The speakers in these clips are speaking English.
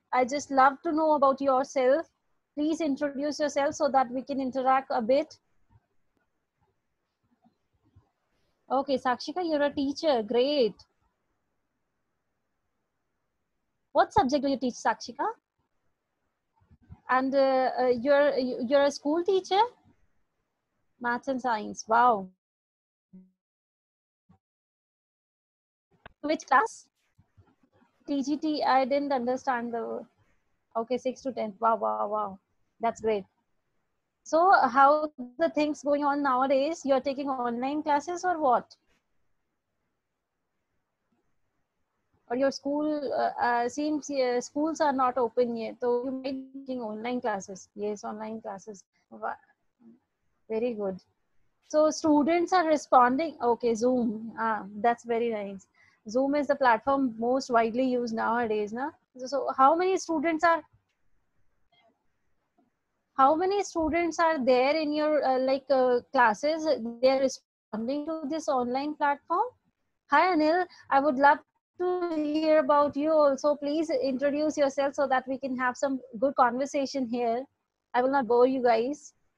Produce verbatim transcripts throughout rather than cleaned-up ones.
I just love to know about yourself. Please introduce yourself so that we can interact a bit. Okay, Sakshika, you're a teacher. Great. What subject do you teach, Sakshika? And uh, uh, you're you're a school teacher? Maths and science. Wow. Which class? T G T. I didn't understand the. Okay, six to ten. Wow, wow, wow. That's great. So, how the things going on nowadays? You're taking online classes or what? Or your school uh, uh, seems uh, schools are not open yet, so you might be taking online classes. Yes, online classes. Very good. So students are responding. Okay, Zoom. Ah, that's very nice. Zoom is the platform most widely used nowadays, na? So how many students are how many students are there in your uh, like uh, classes? They are responding to this online platform. Hi Anil, I would love to hear about you also. Please introduce yourself so that we can have some good conversation here. I will not bore you guys.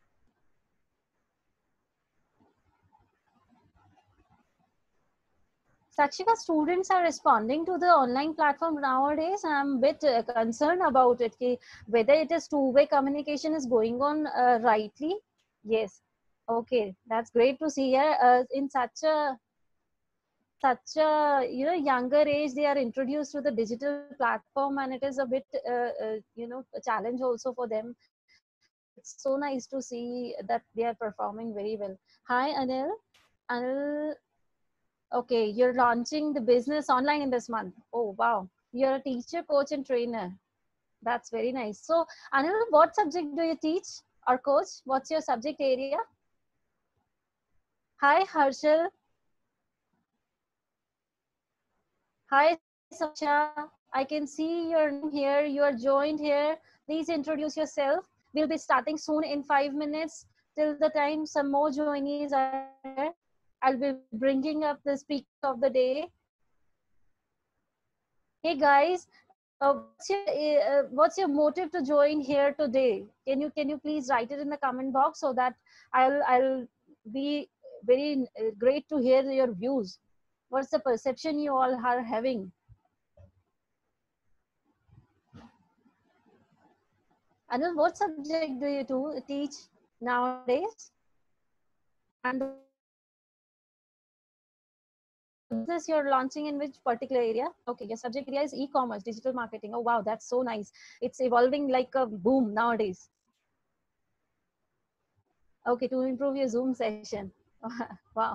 Sakshika, students are responding to the online platform nowadays. I'm a bit uh, concerned about it, ki whether it is two-way communication is going on uh, rightly. Yes. Okay, that's great to see here. Uh, in such a such a you know younger age, they are introduced to the digital platform, and it is a bit uh, uh, you know a challenge also for them. It's so nice to see that they are performing very well. Hi, Anil. Anil. Okay, you're launching the business online in this month. Oh, wow. You're a teacher, coach, and trainer. That's very nice. So, Anil, what subject do you teach or coach? What's your subject area? Hi, Harshal. Hi, Saksha. I can see your name here. You are joined here. Please introduce yourself. We'll be starting soon in five minutes. Till the time some more joinees are here, I'll be bringing up the speaker of the day. Hey guys, uh, what's your uh, what's your motive to join here today? Can you can you please write it in the comment box so that I'll I'll be very uh, great to hear your views. What's the perception you all are having? Anil, what subject do you do teach nowadays? And the business you're launching in which particular area? Okay, your subject area is e-commerce, digital marketing. Oh wow, that's so nice. It's evolving like a boom nowadays. Okay, to improve your Zoom session. Wow.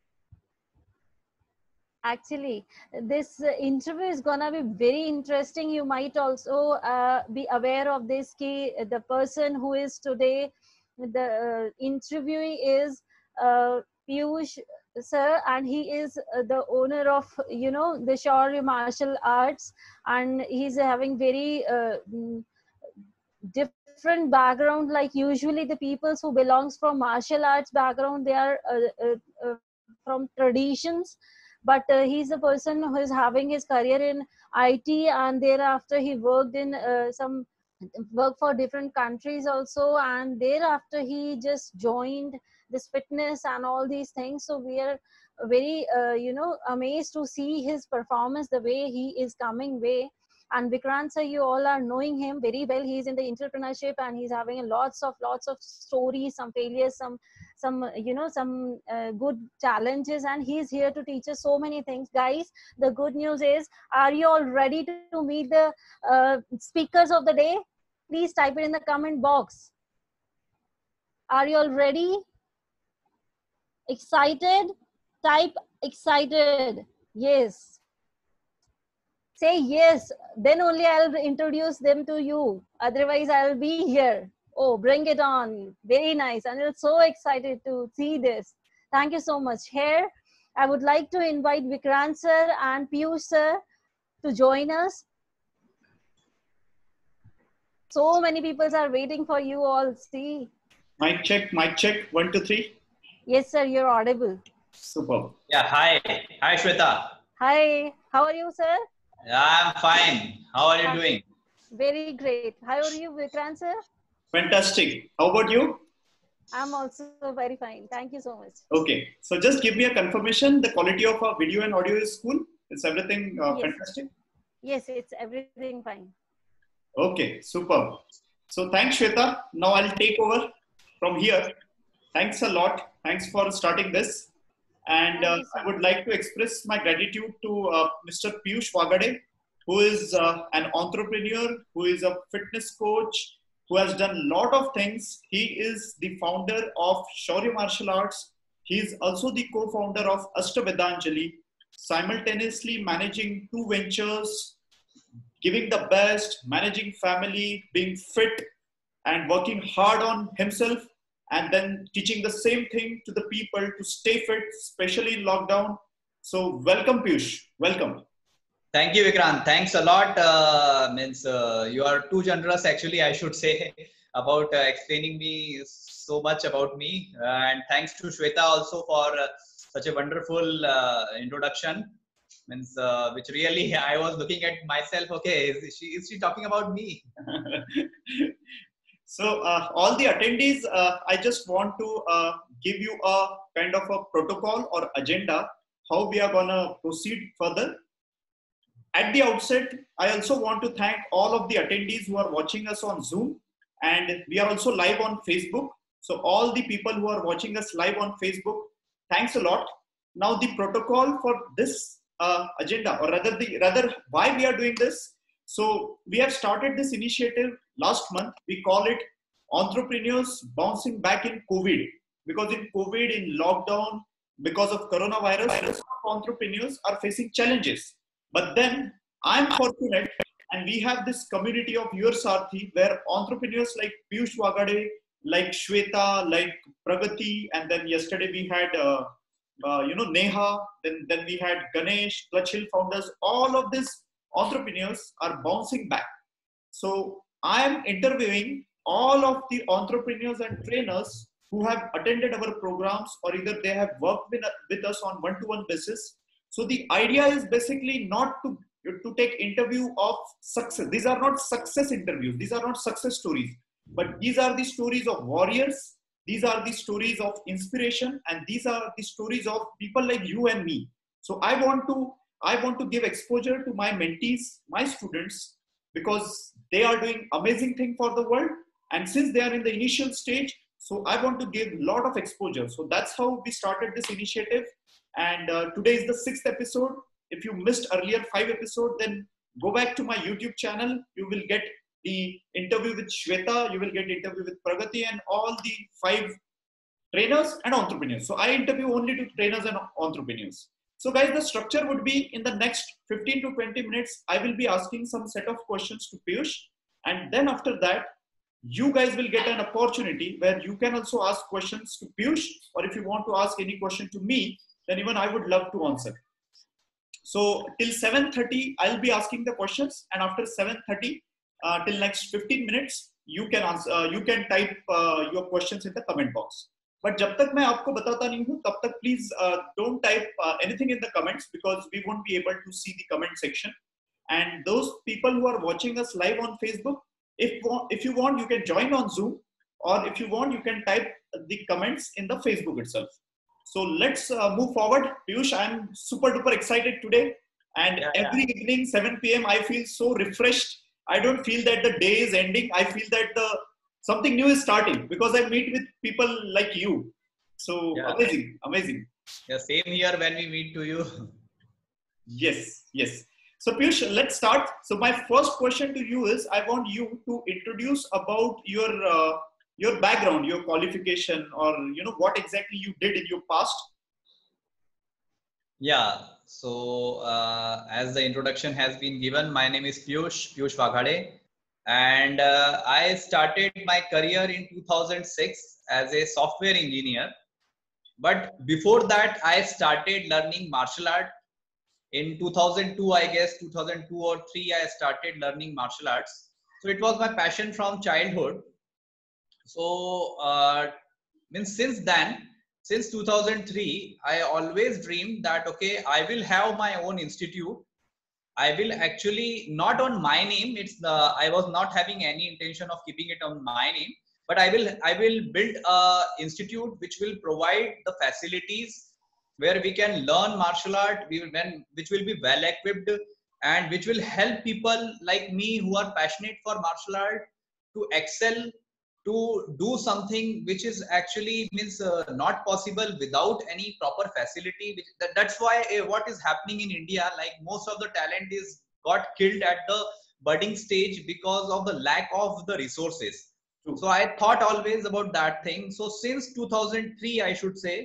Actually, this uh, interview is gonna be very interesting. You might also uh, be aware of this key. The person who is today the uh, interviewee is uh, Piyush sir, and he is uh, the owner of you know the Shaurya Martial Arts, and he's having very uh, different background. Like usually the peoples who belongs from martial arts background, they are uh, uh, uh, from traditions, but uh, he's a person who is having his career in I T, and thereafter he worked in uh, some work for different countries also, and thereafter he just joined this fitness and all these things. So we are very uh, you know amazed to see his performance, the way he is coming way. And Vikrant sir, you all are knowing him very well. He's in the entrepreneurship and he's having lots of lots of stories, some failures, some some you know some uh, good challenges, and he's here to teach us so many things. Guys, the good news is, are you all ready to meet the uh, speakers of the day? Please type it in the comment box. Are you all ready? Excited? Type excited. Yes. Say yes, then only I'll introduce them to you. Otherwise, I'll be here. Oh, bring it on. Very nice. And I'm so excited to see this. Thank you so much. Here, I would like to invite Vikrant sir and Piyush sir to join us. So many people are waiting for you all. See. Mic check, mic check. One, two, three. Yes, sir. You're audible. Super. Yeah, hi. Hi, Shweta. Hi. How are you, sir? I'm fine. How are you doing? Very great. How are you, Vikrant sir? Fantastic. How about you? I'm also very fine. Thank you so much. Okay. So just give me a confirmation. The quality of our video and audio is cool. Is everything uh, Yes. fantastic? Yes, it's everything fine. Okay. Superb. So thanks, Shweta. Now I'll take over from here. Thanks a lot. Thanks for starting this. And uh, So I would like to express my gratitude to uh, Mister Piyush Wagade, who is uh, an entrepreneur, who is a fitness coach, who has done a lot of things. He is the founder of Shaurya Martial Arts. He is also the co-founder of Ashtavedanjali, simultaneously managing two ventures, giving the best, managing family, being fit, and working hard on himself, and then teaching the same thing to the people to stay fit, especially in lockdown. So, welcome, Piyush. Welcome. Thank you, Vikrant. Thanks a lot. Uh, means uh, you are too generous, actually, I should say, about uh, explaining me so much about me. Uh, and thanks to Shweta also for uh, such a wonderful uh, introduction. Means uh, which really I was looking at myself. Okay, is she is she talking about me? So uh, all the attendees, uh, I just want to uh, give you a kind of a protocol or agenda how we are gonna proceed further. At the outset, I also want to thank all of the attendees who are watching us on Zoom, and we are also live on Facebook. So all the people who are watching us live on Facebook, thanks a lot. Now the protocol for this uh, agenda, or rather the rather why we are doing this. So we have started this initiative last month. We call it Entrepreneurs Bouncing Back in COVID, because in COVID, in lockdown, because of coronavirus, entrepreneurs are facing challenges. But then I'm fortunate, and we have this community of your Sarthi, where entrepreneurs like Piyush Wagade, like Shweta, like Pragati, and then yesterday we had uh, uh, you know Neha, then then we had Ganesh, Clutch Hill founders. All of these entrepreneurs are bouncing back. So I am interviewing all of the entrepreneurs and trainers who have attended our programs, or either they have worked with, with us on one-to-one basis. So the idea is basically not to, to take interview of success. These are not success interviews. These are not success stories, but these are the stories of warriors. These are the stories of inspiration, and these are the stories of people like you and me. So I want to, I want to give exposure to my mentees, my students, because they are doing amazing thing for the world. And since they are in the initial stage, so I want to give a lot of exposure. So that's how we started this initiative. And uh, today is the sixth episode. If you missed earlier five episodes, then go back to my YouTube channel. You will get the interview with Shweta. You will get interview with Pragati and all the five trainers and entrepreneurs. So I interview only to trainers and entrepreneurs. So guys, the structure would be in the next fifteen to twenty minutes, I will be asking some set of questions to Piyush. And then after that, you guys will get an opportunity where you can also ask questions to Piyush, or if you want to ask any question to me, then even I would love to answer. So till seven thirty, I'll be asking the questions, and after seven thirty uh, till next fifteen minutes, you can answer. Uh, you can type uh, your questions in the comment box. But जब तक मैं आपको बताता नहीं हूँ, तब तक please uh, don't type uh, anything in the comments, because we won't be able to see the comment section. And those people who are watching us live on Facebook, if if you want, you can join on Zoom, or if you want, you can type the comments in the Facebook itself. So let's uh, move forward. Piyush, I'm super duper excited today. And yeah, every yeah. evening, seven p m, I feel so refreshed. I don't feel that the day is ending. I feel that the something new is starting, because I meet with people like you. So yeah. amazing, amazing. Yeah, same here when we meet to you. Yes, yes. So Piyush, let's start. So my first question to you is, I want you to introduce about your uh, your background, your qualification, or you know what exactly you did in your past. Yeah. So uh, as the introduction has been given, my name is Piyush Piyush Wagade, and uh, I started my career in two thousand six as a software engineer. But before that, I started learning martial art. In two thousand two, I guess two thousand two or three, I started learning martial arts. So it was my passion from childhood. So uh, means since then, since two thousand three, I always dreamed that, okay, I will have my own institute I will actually not on my name. It's the I was not having any intention of keeping it on my name, but I will I will build a institute which will provide the facilities where we can learn martial art. We will when which will be well equipped and which will help people like me who are passionate for martial art to excel, to do something which is actually means uh, not possible without any proper facility. Which, that, that's why uh, what is happening in India, like most of the talent is got killed at the budding stage because of the lack of the resources. True. So I thought always about that thing. So since two thousand three, I should say,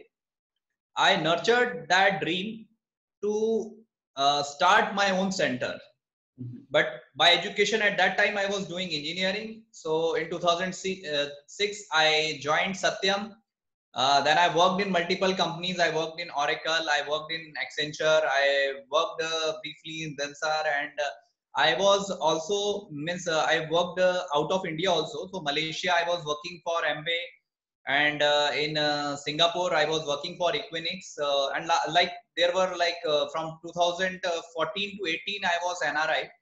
I nurtured that dream to uh, start my own center. But by education at that time, I was doing engineering. So in two thousand six, I joined Satyam. Uh, then I worked in multiple companies. I worked in Oracle. I worked in Accenture. I worked uh, briefly in Zensar, and uh, I was also means uh, I worked uh, out of India also. So Malaysia, I was working for Amway, and uh, in uh, Singapore, I was working for Equinix. Uh, and like there were like uh, from two thousand fourteen to eighteen, I was N R I.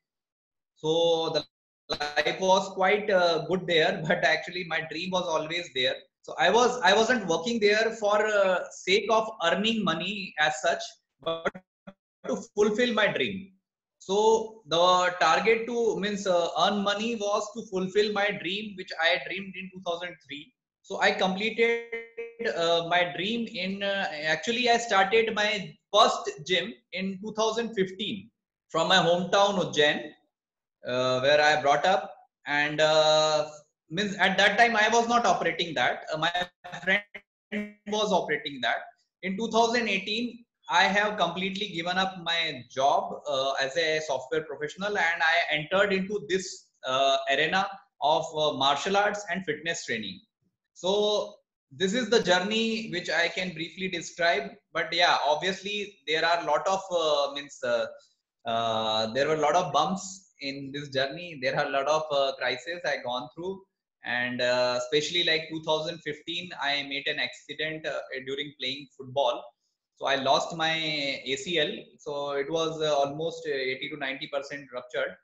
So the life was quite uh, good there, but actually my dream was always there. So I was I wasn't working there for uh, sake of earning money as such, but to fulfill my dream. So the target to means uh, earn money was to fulfill my dream, which I dreamed in two thousand three. So I completed uh, my dream in uh, actually I started my first gym in two thousand fifteen from my hometown Ujjain. Uh, where I brought up, and uh, means at that time I was not operating that. Uh, my friend was operating that. In two thousand eighteen, I have completely given up my job uh, as a software professional, and I entered into this uh, arena of uh, martial arts and fitness training. So this is the journey which I can briefly describe. But yeah, obviously there are a lot of uh, means uh, uh, there were a lot of bumps in this journey. There are a lot of uh, crises I gone through, and uh, especially like two thousand fifteen, I made an accident uh, during playing football. So I lost my A C L. So it was uh, almost eighty to ninety percent ruptured.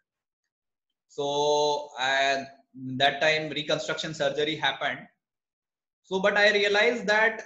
So I, that time reconstruction surgery happened. So, but I realized that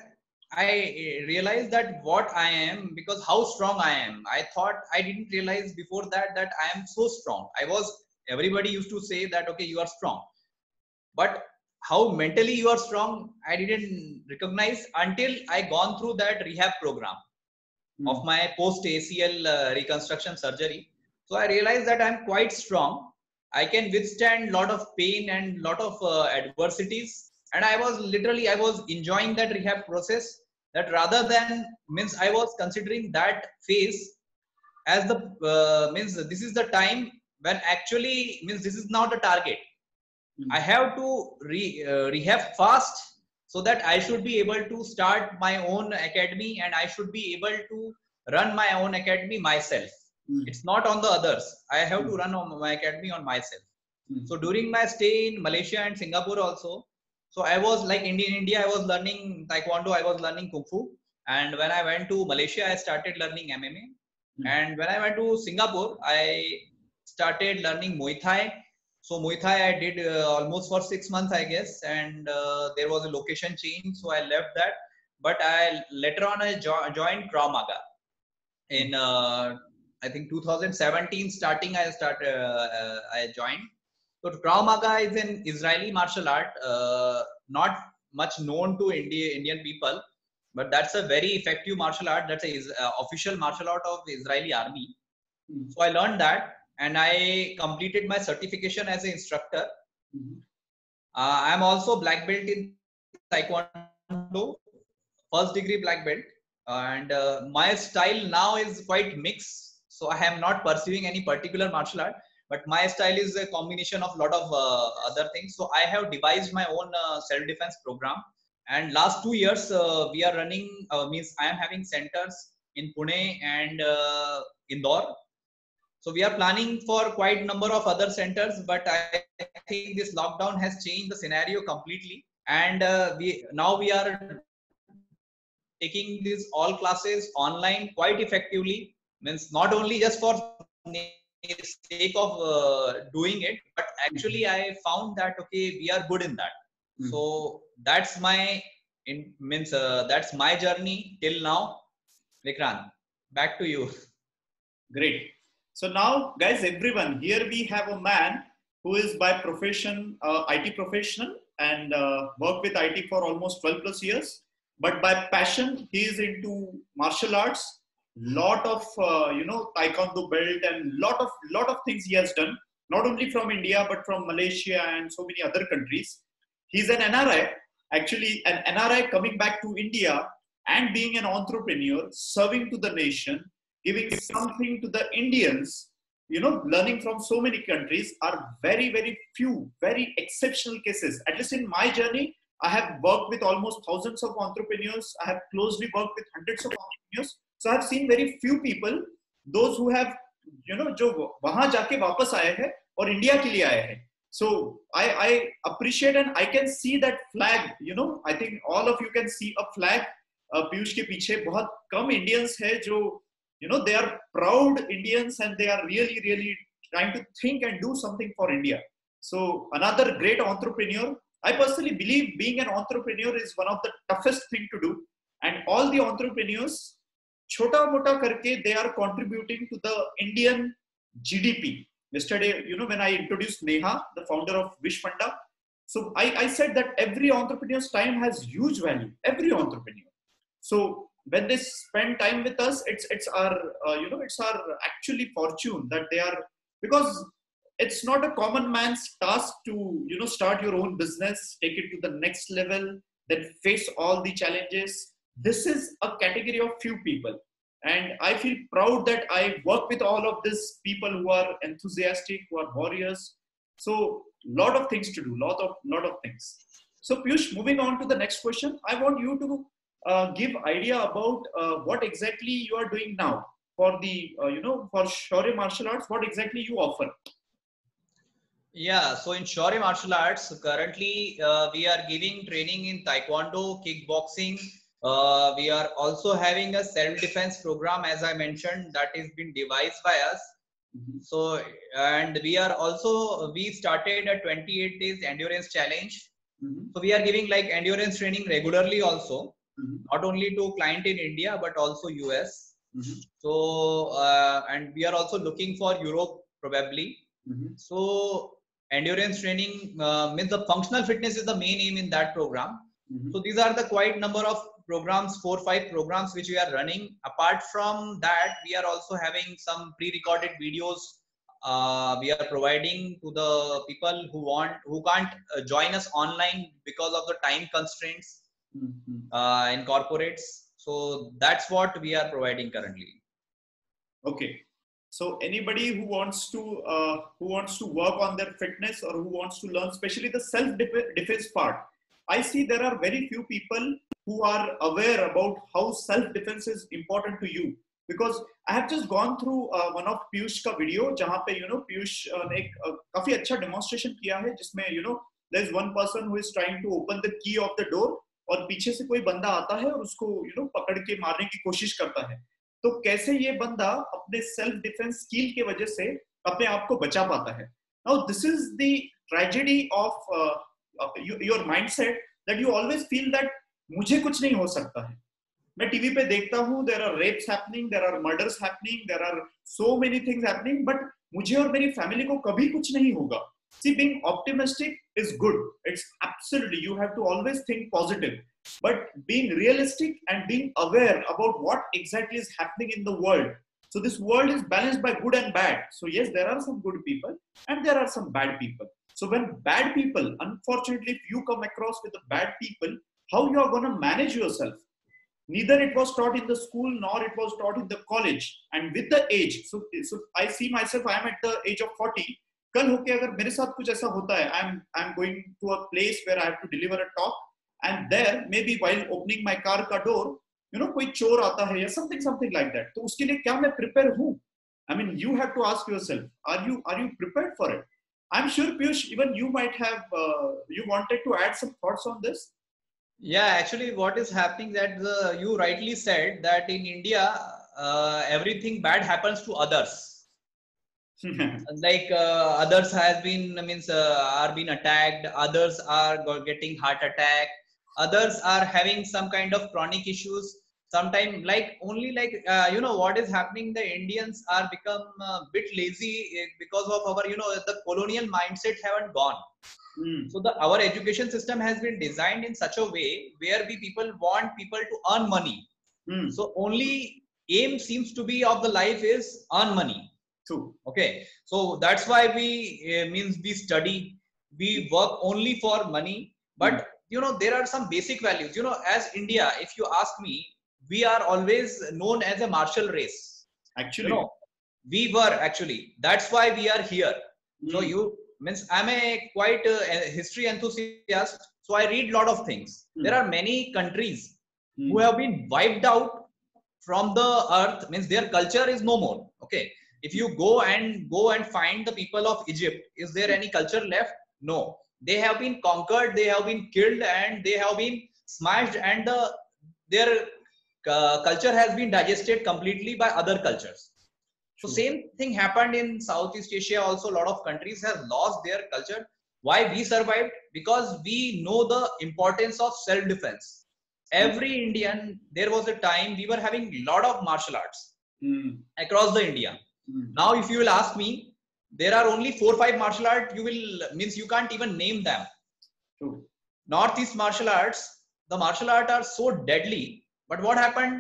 I realized that what I am, because how strong I am. I thought I didn't realize before that that I am so strong. I was, everybody used to say that, okay, you are strong. But how mentally you are strong, I didn't recognize until I gone through that rehab program mm. of my post-A C L uh, reconstruction surgery. So I realized that I'm quite strong. I can withstand a lot of pain and lot of uh, adversities. And I was literally, I was enjoying that rehab process, that rather than, means I was considering that phase as the, uh, means this is the time when actually, means this is not a target. Mm-hmm. I have to re, uh, rehab fast so that I should be able to start my own academy, and I should be able to run my own academy myself. Mm-hmm. It's not on the others. I have mm-hmm. to run on my academy on myself. Mm-hmm. So during my stay in Malaysia and Singapore also, so I was like in India, I was learning Taekwondo, I was learning Kung Fu. And when I went to Malaysia, I started learning M M A. Mm-hmm. And when I went to Singapore, I started learning Muay Thai. So Muay Thai I did uh, almost for six months, I guess. And uh, there was a location change, so I left that. But I later on, I jo joined Krav Maga. In, uh, I think two thousand seventeen starting, I started, uh, uh, I joined. So Krav Maga is an Israeli martial art, uh, not much known to India, Indian people, but that's a very effective martial art. That's a uh, official martial art of the Israeli army. Mm-hmm. So I learned that, and I completed my certification as an instructor. Mm-hmm. uh, I'm also black belt in Taekwondo, first degree black belt, and uh, my style now is quite mixed. So I am not pursuing any particular martial art, but my style is a combination of a lot of uh, other things. So I have devised my own uh, self-defense program. And last two years, uh, we are running, uh, means I am having centers in Pune and uh, Indore. So we are planning for quite a number of other centers, but I think this lockdown has changed the scenario completely. And uh, we now we are taking these all classes online quite effectively. Means not only just for sake of uh, doing it, but actually I found that okay, we are good in that. Mm-hmm. So that's my in means uh, that's my journey till now. Vikrant, back to you. Great. So now, guys, everyone, here we have a man who is by profession uh, I T professional and uh, worked with I T for almost twelve plus years. But by passion, he is into martial arts. Lot of uh, you know taekwondo belt and lot of lot of things he has done. Not only from India but from Malaysia and so many other countries. He's an N R I, actually an N R I coming back to India and being an entrepreneur, serving to the nation, giving something to the Indians. You know, learning from so many countries are very, very few, very exceptional cases. At least in my journey, I have worked with almost thousands of entrepreneurs. I have closely worked with hundreds of entrepreneurs. So I've seen very few people, those who have, you know, जो वहाँ जाके वापस आए हैं और India के लिए आए हैं. So I, I appreciate and I can see that flag. You know, I think all of you can see a flag. Uh, Piyush के पीछे बहुत कम Indians है जो, you know, they are proud Indians and they are really, really trying to think and do something for India. So another great entrepreneur. I personally believe being an entrepreneur is one of the toughest thing to do. And all the entrepreneurs, chota mota karke, they are contributing to the Indian G D P. Yesterday, you know, when I introduced Neha, the founder of Wish Funda, so I, I said that every entrepreneur's time has huge value. Every entrepreneur. So when they spend time with us, it's it's our uh, you know it's our actually fortune that they are, because it's not a common man's task to you know start your own business, take it to the next level, then face all the challenges. This is a category of few people, and I feel proud that I work with all of these people who are enthusiastic, who are warriors. So lot of things to do, lot of lot of things. So Piyush, moving on to the next question, I want you to Uh, give idea about uh, what exactly you are doing now for the uh, you know for Shaurya Martial Arts. What exactly you offer? Yeah, so in Shaurya Martial Arts currently uh, we are giving training in Taekwondo, kickboxing. Uh, we are also having a self-defense program, as I mentioned, that is been devised by us. Mm-hmm. So and we are also we started a twenty-eight days endurance challenge. Mm-hmm. So we are giving like endurance training regularly also. Mm-hmm. Not only to client in India but also U S. Mm-hmm. So uh, and we are also looking for Europe probably. Mm-hmm. So endurance training uh, means the functional fitness is the main aim in that program. Mm-hmm. So these are the quite number of programs, four five programs which we are running. Apart from that, we are also having some pre-recorded videos uh, we are providing to the people who want who can't uh, join us online because of the time constraints. Mm-hmm. uh, in corporates. So that's what we are providing currently. Okay. So anybody who wants to uh, who wants to work on their fitness or who wants to learn, especially the self-defense part, I see there are very few people who are aware about how self-defense is important to you. Because I have just gone through uh, one of Piyush ka video, जहाँ पे you know Piyush uh, ने एक uh, काफी अच्छा demonstration किया है, जिसमें you know there is one person who is trying to open the key of the door और पीछे से कोई बंदा आता है और उसको यू नो पकड़ के मारने की कोशिश करता है. तो कैसे ये बंदा अपने सेल्फ डिफेंस स्किल के वजह से अपने आप को बचा पाता है. Now this is the tragedy of your mindset that you always feel that मुझे कुछ नहीं हो सकता है. मैं टीवी पे देखता हूँ, there are rapes happening, there are murders happening, there are so many things happening, but मुझे और मेरी फैमिली को कभी कुछ नहीं होगा. See, being optimistic is good. It's absolutely, you have to always think positive. But being realistic and being aware about what exactly is happening in the world. So this world is balanced by good and bad. So yes, there are some good people and there are some bad people. So when bad people, unfortunately, if you come across with the bad people, how you are going to manage yourself? Neither it was taught in the school nor it was taught in the college. And with the age, so, so I see myself, I am at the age of forty. कल होके अगर मेरे साथ कुछ ऐसा होता है, I'm I'm going to a place where I have to deliver a talk, and there maybe while opening my car का door, you know, कोई चोर आता है या something something like that. तो उसके लिए क्या मैं prepare हूँ? I mean, you have to ask yourself, are you are you prepared for it? I'm sure Piyush, even you might have uh, you wanted to add some thoughts on this. Yeah, actually, what is happening that the you rightly said that in India uh, everything bad happens to others. Like uh, others has been means uh, are being attacked, others are getting heart attack, others are having some kind of chronic issues. Sometimes like only like uh, you know what is happening, the Indians are become a bit lazy because of our, you know, the colonial mindset haven't gone. Mm. So the our education system has been designed in such a way where we people want people to earn money. Mm. So only aim seems to be of the life is earn money. True. Okay. So that's why we uh, means we study, we work only for money. But mm. you know, there are some basic values. You know, as India, if you ask me, we are always known as a martial race. Actually, you know, we were actually. That's why we are here. Mm. So you means I'm a quite uh, a history enthusiast. So I read a lot of things. Mm. There are many countries mm. who have been wiped out from the earth. Means their culture is no more. Okay. If you go and go and find the people of Egypt, is there any culture left? No. They have been conquered, they have been killed, and they have been smashed, and the their uh, culture has been digested completely by other cultures. So same thing happened in Southeast Asia also. A lot of countries have lost their culture. Why we survived? Because we know the importance of self-defense. Every Indian, there was a time we were having a lot of martial arts mm. across the India. Mm. Now, if you will ask me, there are only four or five martial arts. You will means you can't even name them. True. Northeast martial arts, the martial arts are so deadly. But what happened?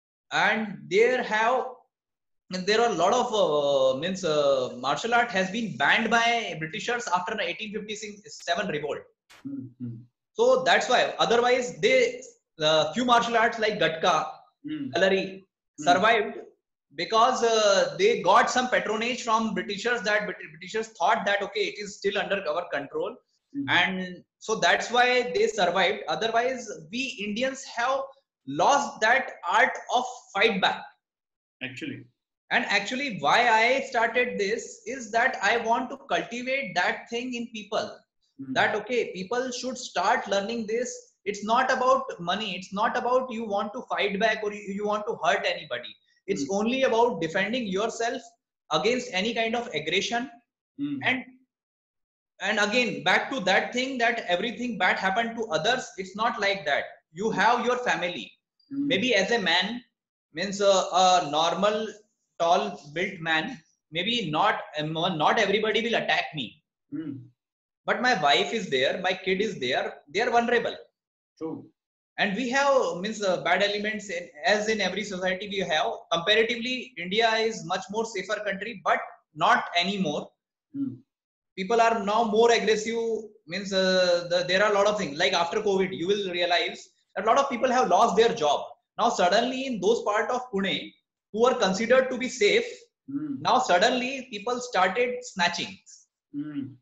And there have there are a lot of uh, means uh, martial art has been banned by Britishers after the eighteen fifty-seven revolt. Mm-hmm. So that's why. Otherwise, they uh, few martial arts like Gatka, mm. Kalari mm. survived because uh, they got some patronage from Britishers. That Britishers thought that okay, it is still under our control, mm-hmm. and so that's why they survived. Otherwise, we Indians have lost that art of fight back. Actually. And actually, why I started this is that I want to cultivate that thing in people. Mm. That, okay, people should start learning this. It's not about money. It's not about you want to fight back or you, you want to hurt anybody. It's mm. only about defending yourself against any kind of aggression. Mm. And, and again, back to that thing that everything bad happened to others. It's not like that. You have your family. Mm. Maybe as a man, means a, a normal tall built man, maybe not not everybody will attack me. Mm. But my wife is there, my kid is there, they are vulnerable. True. And we have means uh, bad elements in, as in every society we have. Comparatively, India is much more safer country, but not anymore. Mm. People are now more aggressive. Means uh, the, there are a lot of things like after COVID, you will realize that a lot of people have lost their job. Now suddenly in those part of Pune who are considered to be safe, mm. now suddenly people started snatching. Mm.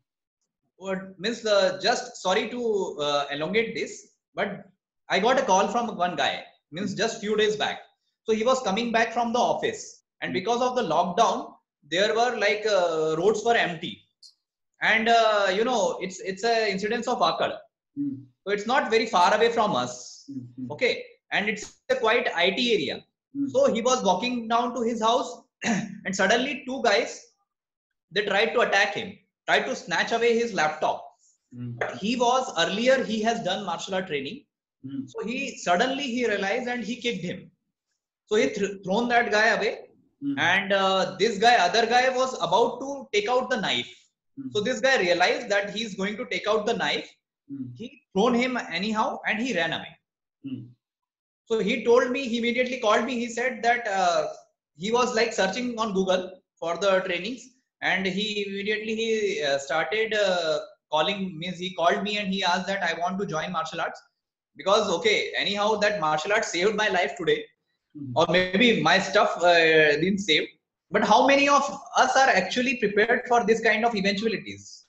What means the just sorry to uh, elongate this, but I got a call from one guy, means just few days back. So he was coming back from the office, and because of the lockdown, there were like uh, roads were empty, and uh, you know it's it's a incidence of Akal. Mm. So it's not very far away from us. Mm-hmm. Okay, and it's a quite I T area. Mm. So he was walking down to his house and suddenly two guys, they tried to attack him, tried to snatch away his laptop. Mm. But he was earlier, he has done martial art training. Mm. So he suddenly he realized and he kicked him. So he th thrown that guy away. Mm. And uh, this guy, other guy was about to take out the knife. Mm. So this guy realized that he's going to take out the knife. Mm. He thrown him anyhow and he ran away. Mm. So he told me, he immediately called me. He said that uh, he was like searching on Google for the trainings, and he immediately he uh, started uh, calling, means he called me and he asked that I want to join martial arts because okay, anyhow that martial arts saved my life today, mm-hmm. or maybe my stuff uh, didn't save. But how many of us are actually prepared for this kind of eventualities?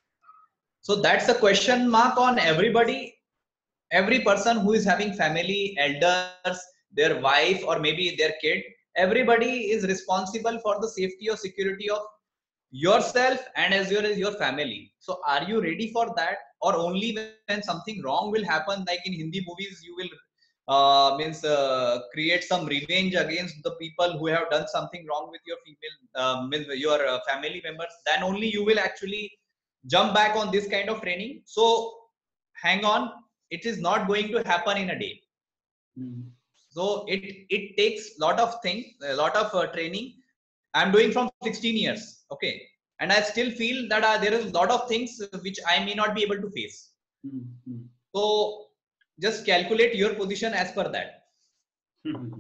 So that's a question mark on everybody. Every person who is having family, elders, their wife, or maybe their kid, everybody is responsible for the safety or security of yourself and as well as your family. So are you ready for that? Or only when something wrong will happen, like in Hindi movies, you will uh, means uh, create some revenge against the people who have done something wrong with your female uh, with your uh, family members, then only you will actually jump back on this kind of training. So hang on, it is not going to happen in a day. Mm. So it it takes lot of things, a lot of uh, training. I'm doing from sixteen years, okay, and I still feel that uh, there is a lot of things which I may not be able to face. Mm-hmm. So just calculate your position as per that. Mm-hmm.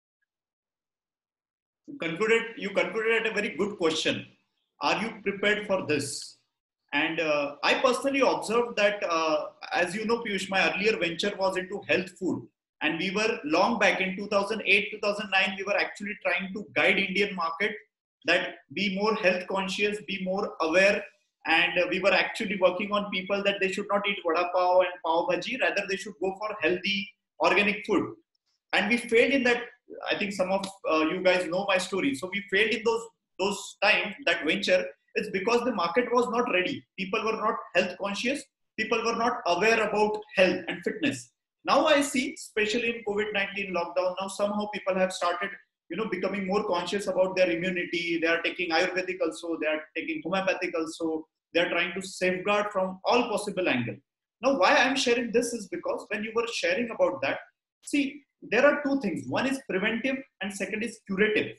You concluded, you concluded at a very good question. Are you prepared for this? And uh, I personally observed that, uh, as you know, Piyush, my earlier venture was into health food. And we were long back in two thousand eight, two thousand nine, we were actually trying to guide Indian market that be more health conscious, be more aware. And uh, we were actually working on people that they should not eat vada pav and pav bhaji, rather they should go for healthy organic food. And we failed in that. I think some of uh, you guys know my story. So we failed in those, those times, that venture. It's because the market was not ready. People were not health conscious. People were not aware about health and fitness. Now I see, especially in COVID nineteen lockdown, now somehow people have started, you know, becoming more conscious about their immunity. They are taking Ayurvedic also. They are taking homeopathic also. They are trying to safeguard from all possible angles. Now, why I'm sharing this is because when you were sharing about that, see, there are two things. One is preventive and second is curative.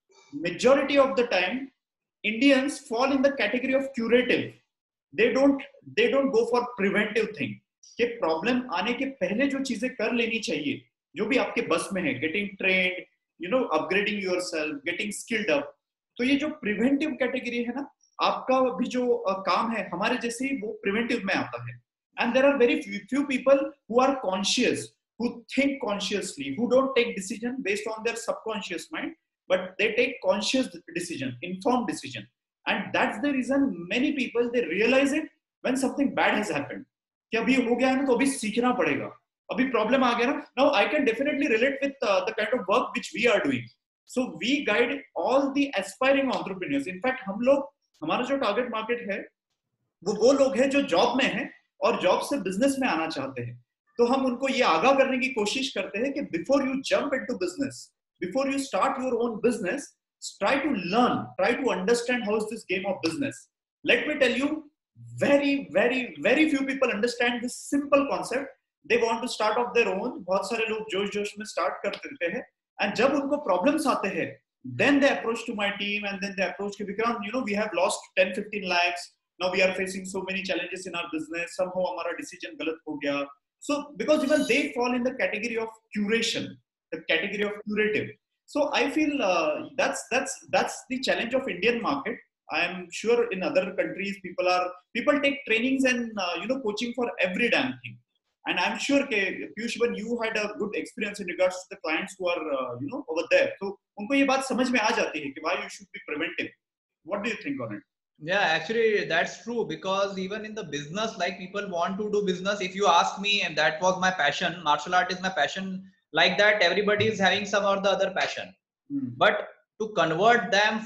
Majority of the time, Indians fall in the category of curative. They don't, they don't go for preventive thing. कि problem आने के पहले जो चीजें कर लेनी चाहिए, जो भी आपके बस में है, getting trained, you know, upgrading yourself, getting skilled up, तो ये जो प्रिवेंटिव कैटेगरी है ना, आपका भी जो uh, काम है हमारे जैसे ही वो प्रिवेंटिव में आता है. And there are very few people who are conscious, who think consciously, who don't take decision based on their subconscious mind, but they take conscious decision, informed decision. And that's the reason many people, they realize it when something bad has happened. कि अभी हो गया है ना, तो अभी सीखना पड़ेगा, अभी प्रॉब्लम आ गया ना. Now I can definitely relate with uh, the kind of work which we are doing. So we guide all the aspiring entrepreneurs. In fact, हम लोग, हमारा जो टारगेट मार्केट है वो वो लोग हैं जो जॉब में हैं और जॉब से बिजनेस में आना चाहते हैं. तो हम उनको ये आगाह करने की कोशिश करते हैं कि before you jump into business, before you start your own business, try to learn, try to understand how is this game of business. Let me tell you, very very very few people understand this simple concept. They want to start off their own. बहुत सारे लोग जोश जोश में start कर देते हैं, and जब उनको problems आते हैं, then they approach to my team, and then they approach के Vikram, you know, we have lost ten fifteen lakhs, now we are facing so many challenges in our business, somehow हमारा decision गलत हो गया. So because even they fall in the category of curation, the category of curative. So I feel uh, that's that's that's the challenge of Indian market. I am sure in other countries people are people take trainings and uh, you know, coaching for every damn thing. And I'm sure that Piyush, when you had a good experience in regards to the clients who are uh, you know, over there, so उनको ये बात समझ में आ जाती है कि why you should be preventive. What do you think on it? Yeah, actually that's true, because even in the business, like people want to do business. If you ask me, and that was my passion, martial art is my passion, like that everybody is having some or the other passion. Hmm. But to convert them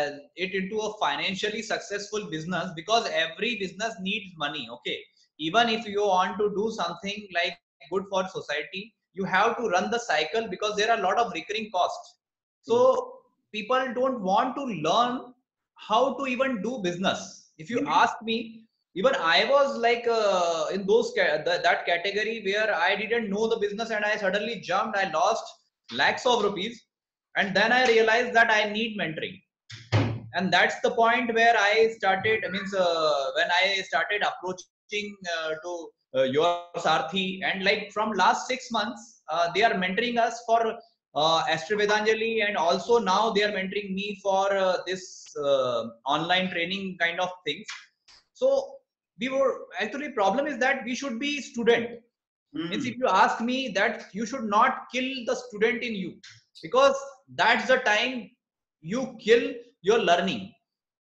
it into a financially successful business, because every business needs money, okay? Even if you want to do something like good for society, you have to run the cycle, because there are a lot of recurring costs. So people don't want to learn how to even do business. If you ask me, even I was like uh, in those ca the, that category where I didn't know the business and I suddenly jumped. I lost lakhs of rupees, and then I realized that I need mentoring. And that's the point where I started. I mean, uh, when I started approaching uh, to uh, your Sarthi, and like from last six months, uh, they are mentoring us for uh, Astro Vedanjali, and also now they are mentoring me for uh, this uh, online training kind of things. So we were actually, problem is that we should be student. Mm. Means if you ask me, that you should not kill the student in you, because that's the time you kill your learning.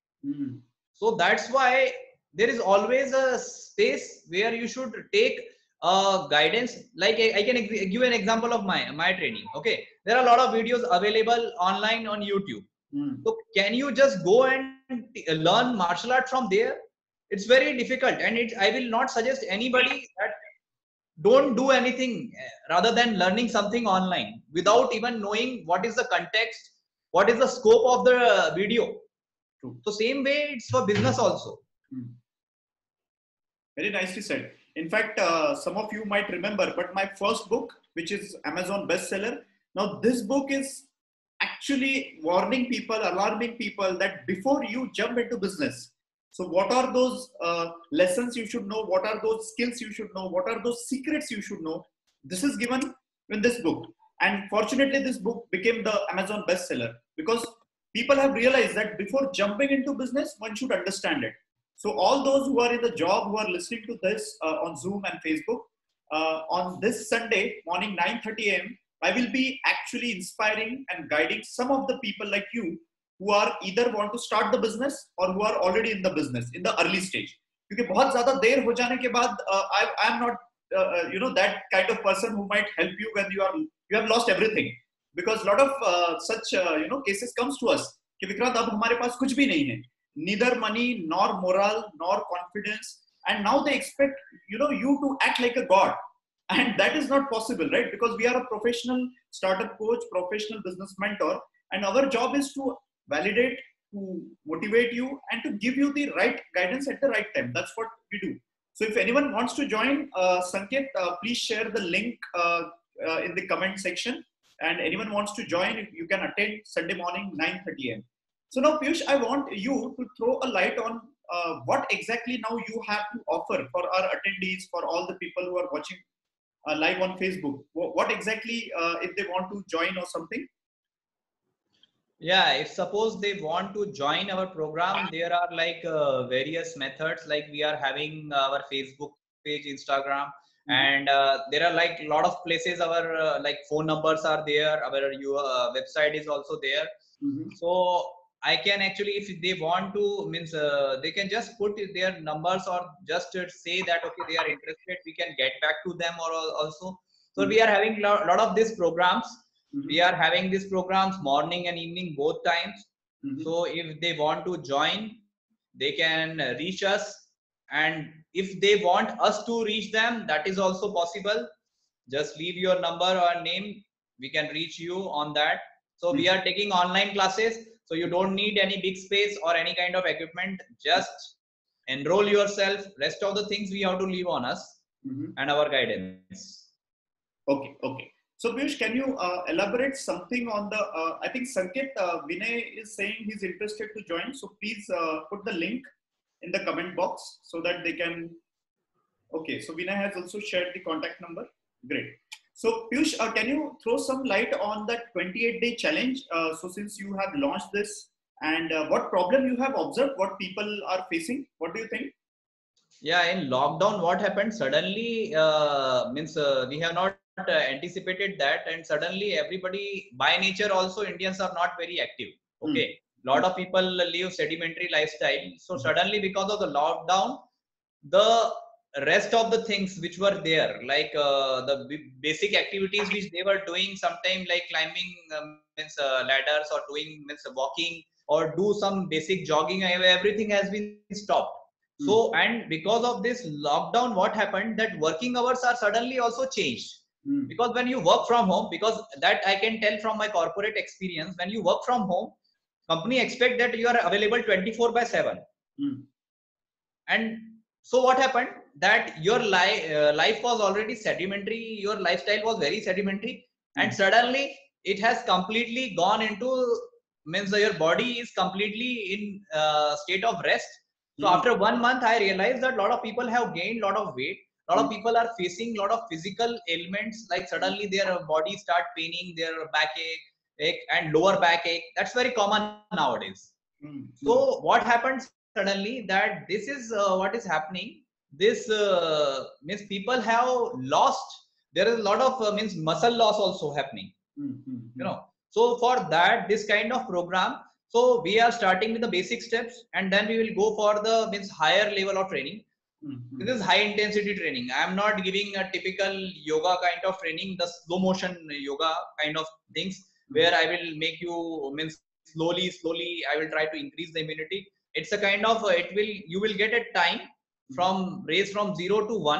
Mm. So that's why there is always a space where you should take uh, guidance. Like I, I can give an example of my my training. Okay, there are a lot of videos available online on YouTube. Mm. So can you just go and learn martial art from there? It's very difficult, and it, I will not suggest anybody that don't do anything rather than learning something online without even knowing what is the context, what is the scope of the video. True. So same way it's for business also. Hmm. Very nicely said. In fact, uh, some of you might remember, but my first book, which is Amazon bestseller, now this book is actually warning people, alarming people that before you jump into business, so what are those uh, lessons you should know? What are those skills you should know? What are those secrets you should know? This is given in this book. And fortunately, this book became the Amazon bestseller because people have realized that before jumping into business, one should understand it. So all those who are in the job, who are listening to this uh, on Zoom and Facebook, uh, on this Sunday morning, nine thirty a m, I will be actually inspiring and guiding some of the people like you who are either want to start the business or who are already in the business in the early stage. Because बहुत ज़्यादा देर हो जाने के बाद, uh, I I am not uh, you know that kind of person who might help you when you are you have lost everything. Because lot of uh, such uh, you know cases comes to us कि विक्रांत अब हमारे पास कुछ भी नहीं है, neither money nor moral nor confidence, and now they expect you know you to act like a god. And that is not possible, right? Because we are a professional startup coach, professional business mentor, and our job is to validate, to motivate you, and to give you the right guidance at the right time. That's what we do. So if anyone wants to join, uh, Sanket, uh, please share the link uh, uh, in the comment section. And anyone wants to join, you can attend Sunday morning, nine thirty a m. So now, Piyush, I want you to throw a light on uh, what exactly now you have to offer for our attendees, for all the people who are watching uh, live on Facebook. What, what exactly, uh, if they want to join or something? Yeah, if suppose they want to join our program, there are like uh, various methods. Like we are having our Facebook page, Instagram, mm-hmm. and uh, there are like a lot of places. Our uh, like phone numbers are there. Our your uh, website is also there. Mm-hmm. So I can actually, if they want to, means uh, they can just put their numbers or just uh, say that okay they are interested. We can get back to them or also. So mm-hmm. we are having a lot of these programs. Mm-hmm. We are having these programs morning and evening both times. Mm-hmm. So if they want to join, they can reach us, and if they want us to reach them, that is also possible. Just leave your number or name, we can reach you on that. So mm-hmm. we are taking online classes, so you don't need any big space or any kind of equipment. Just enroll yourself. Rest of the things we have to leave on us mm-hmm. and our guidance. Okay, okay. So Piyush, can you uh, elaborate something on the, uh, I think Sanket, uh, Vinay is saying he's interested to join. So please uh, put the link in the comment box so that they can, okay. So Vinay has also shared the contact number. Great. So Piyush, uh, can you throw some light on that twenty-eight day challenge? Uh, so since you have launched this, and uh, what problem you have observed, what people are facing, what do you think? Yeah, in lockdown, what happened suddenly uh, means uh, we have not uh, anticipated that, and suddenly everybody by nature also Indians are not very active. Okay, a mm. lot of people live sedimentary lifestyle. So mm. suddenly because of the lockdown, the rest of the things which were there, like uh, the basic activities which they were doing, sometime like climbing um, means uh, ladders or doing means walking or do some basic jogging, everything has been stopped. So, and because of this lockdown, what happened that working hours are suddenly also changed. Mm. Because when you work from home, because that I can tell from my corporate experience, when you work from home, company expect that you are available twenty-four by seven. Mm. And so what happened that your life, uh, life was already sedimentary, your lifestyle was very sedimentary, mm. and suddenly it has completely gone into, means your body is completely in uh, state of rest. So mm-hmm. after one month, I realized that a lot of people have gained a lot of weight. A lot mm-hmm. of people are facing a lot of physical ailments, like suddenly their body start paining, their backache ache, and lower backache. That's very common nowadays. Mm-hmm. So what happens suddenly that this is uh, what is happening. This uh, means people have lost. There is a lot of uh, means muscle loss also happening. Mm-hmm. You know. So for that, this kind of program. So we are starting with the basic steps, and then we will go for the means higher level of training. Mm-hmm. This is high intensity training. I am not giving a typical yoga kind of training, the slow motion yoga kind of things, mm-hmm. where I will make you means slowly, slowly. I will try to increase the immunity. It's a kind of uh, it will you will get a time mm-hmm. from raise from zero to one,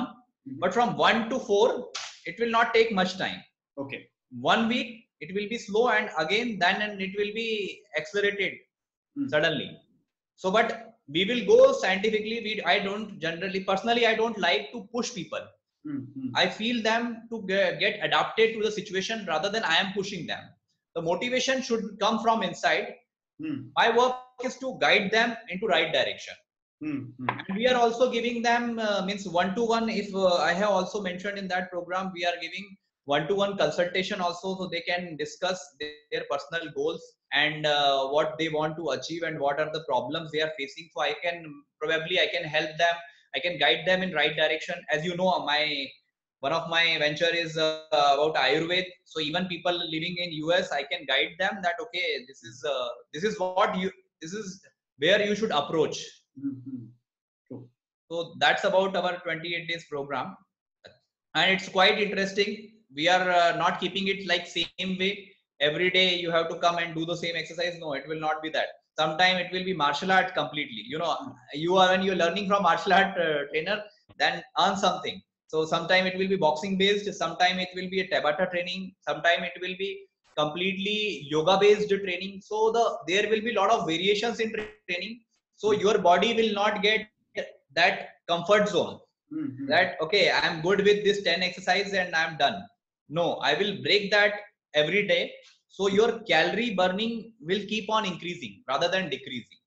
Mm-hmm. But from one to four, it will not take much time. Okay. One week, it will be slow, and again, then and it will be accelerated mm. suddenly. So, but we will go scientifically. We, I don't generally, personally, I don't like to push people. Mm-hmm. I feel them to get, get adapted to the situation rather than I am pushing them. The motivation should come from inside. Mm. My work is to guide them into right direction. Mm-hmm. And we are also giving them uh, means one-to-one. If uh, I have also mentioned in that program, we are giving one-to-one consultation also, so they can discuss their, their personal goals and uh, what they want to achieve and what are the problems they are facing. So I can probably I can help them. I can guide them in right direction. As you know, my one of my venture is uh, about Ayurveda. So even people living in U S, I can guide them that okay, this is uh, this is what you this is where you should approach. Mm-hmm. Cool. So that's about our twenty-eight days program, and it's quite interesting. We are uh, not keeping it like same way. Every day you have to come and do the same exercise. No, it will not be that. Sometime it will be martial art completely. You know, you are when you're learning from martial art uh, trainer, then earn something. So sometime it will be boxing based. Sometime it will be a Tabata training. Sometime it will be completely yoga based training. So the there will be a lot of variations in training. So your body will not get that comfort zone. Mm-hmm. That okay, I'm good with this ten exercise and I'm done. No, I will break that every day. So your calorie burning will keep on increasing rather than decreasing.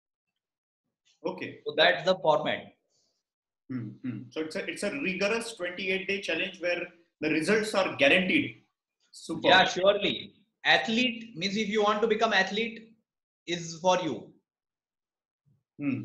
Okay. So that's the format. Mm-hmm. So it's a it's a rigorous twenty-eight day challenge where the results are guaranteed. Super. Yeah, surely. Athlete means if you want to become athlete is for you. Hmm.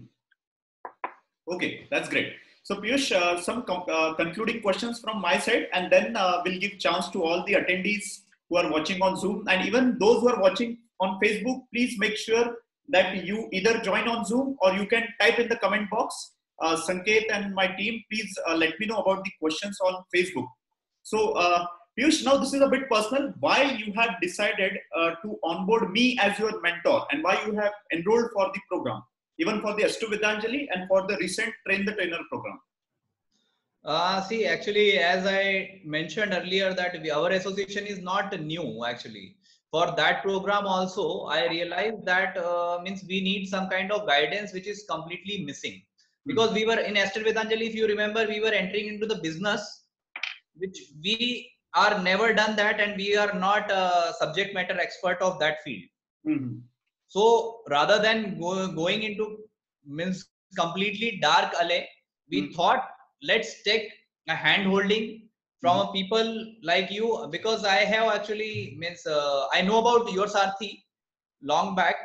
Okay, that's great. So Piyush, uh, some uh, concluding questions from my side, and then uh, we'll give chance to all the attendees who are watching on Zoom, and even those who are watching on Facebook. Please make sure that you either join on Zoom or you can type in the comment box. Uh, Sanket and my team, please uh, let me know about the questions on Facebook. So uh, Piyush, now this is a bit personal. Why you have decided uh, to onboard me as your mentor, and why you have enrolled for the program? Even for the Astu Vidanjali and for the recent Train the Trainer program? Uh, see, actually, as I mentioned earlier, that we, our association is not new. Actually, for that program also, I realized that uh, means we need some kind of guidance which is completely missing. Because we were in Astu Vidanjali, if you remember, we were entering into the business, which we are never done that, and we are not a subject matter expert of that field. Mm-hmm. So rather than go, going into means completely dark alley, we mm-hmm. thought let's take a hand holding from mm-hmm. a people like you, because I have actually means uh, I know about your Sarthi long back.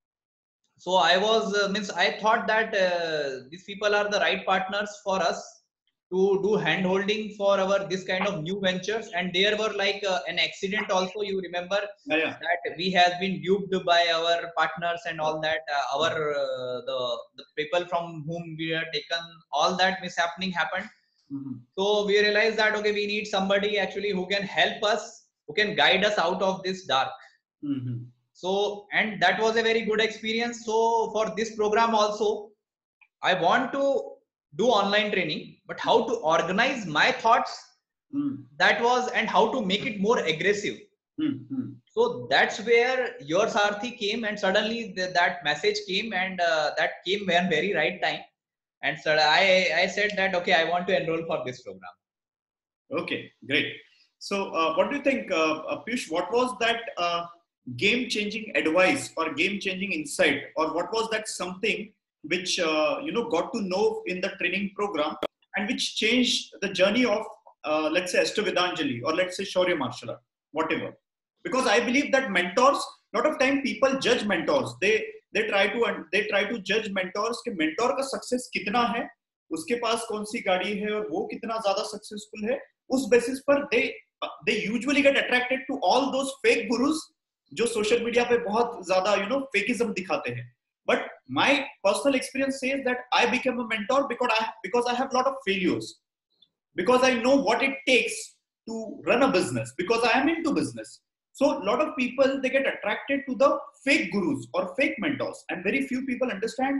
So I was uh, means I thought that uh, these people are the right partners for us to do hand holding for our this kind of new ventures. And there were like uh, an accident also, you remember, yeah, yeah. that we have been duped by our partners and all that, uh, our uh, the, the people from whom we are taken, all that mishappening happened. Mm-hmm. So we realized that okay, we need somebody actually who can help us, who can guide us out of this dark. Mm-hmm. So, and that was a very good experience. So for this program also, I want to do online training, but how to organize my thoughts, mm. that was, and how to make it more aggressive. Mm-hmm. So that's where your Sarthi came, and suddenly the, that message came, and uh, that came when very right time. And so I, I said that, okay, I want to enroll for this program. Okay, great. So uh, what do you think, uh, Piyush, what was that uh, game-changing advice or game-changing insight, or what was that something which uh, you know got to know in the training program and which changed the journey of uh, let's say Astu Vidanjali, or let's say Shaurya Martial Art, whatever? Because I believe that mentors, a lot of time people judge mentors. They they try to they try to judge mentors कि mentor का success कितना है, उसके पास कौन सी गाड़ी है और वो कितना ज़्यादा successful है. उस basis पर they they usually get attracted to all those fake gurus जो social media पे बहुत ज़्यादा you know fakeism दिखाते हैं. But my personal experience says that I became a mentor because I because I have a lot of failures, because I know what it takes to run a business, because I am into business. So a lot of people, they get attracted to the fake gurus or fake mentors, and very few people understand that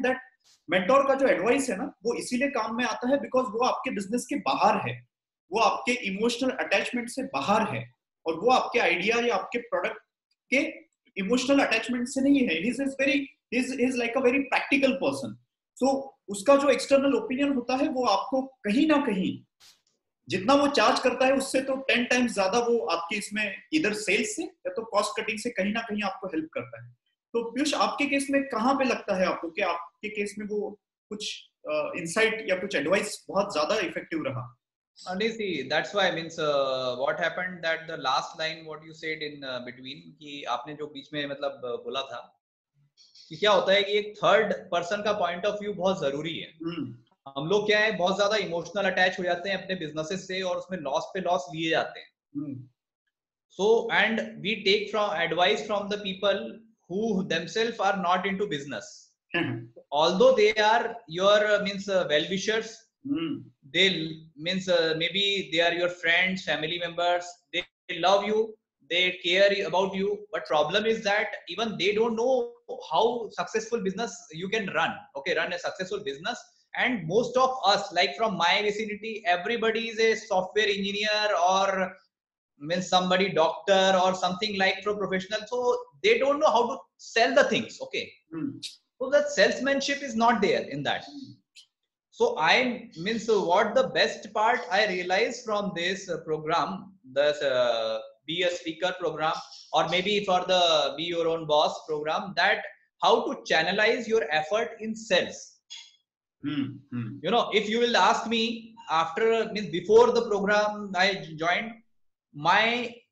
mentor का जो advice है ना वो इसीलिए काम में आता है बिकॉज वो आपके बिजनेस के बाहर है, वो आपके इमोशनल अटैचमेंट से बाहर है, और वो आपके आइडिया या आपके प्रोडक्ट के इमोशनल अटैचमेंट से नहीं है. He's is very he's is like a very practical person. So उसका जो एक्सटर्नल ओपिनियन होता है वो आपको कहीं ना कहीं जितना वो चार्ज करता है उससे तो टेन टाइम्स ज्यादा वो आपके इसमें इधर सेल्स से या तो कॉस्ट कटिंग से कहीं ना कहीं आपको हेल्प करता है. तो पीयूष आपके केस में कहाँ पे लगता है आपको कि आपके केस में वो कुछ इनसाइट uh, या कुछ एडवाइस बहुत ज्यादा इफेक्टिव रहा? Only see, that's why means uh, what happened that the last line what you said in uh, between कि आपने जो बीच में मतलब uh, बोला था कि क्या होता है कि एक थर्ड पर्सन का पॉइंट ऑफ व्यू बहुत जरूरी है. hmm. हम लोग क्या है बहुत ज्यादा इमोशनल अटैच हो जाते हैं अपने बिजनेसेस से और उसमें लॉस पे लॉस लिए जाते हैं. So and we take from advice from the people who themselves are not into business. hmm. Although they are your uh, means uh, well wishers, hmm. they means uh, maybe they are your friends, family members, they love you, they care about you, but problem is that even they don't know how successful business you can run. Okay, run a successful business. And most of us, like from my vicinity, everybody is a software engineer or means somebody doctor or something like pro professional, so they don't know how to sell the things. Okay, hmm. so that salesmanship is not there in that. hmm. So I means uh, what the best part I realized from this uh, program, this uh, be a speaker program, or maybe for the be your own boss program, that how to channelize your effort in sales. hmm. Hmm. You know, if you will ask me after means before the program I joined, my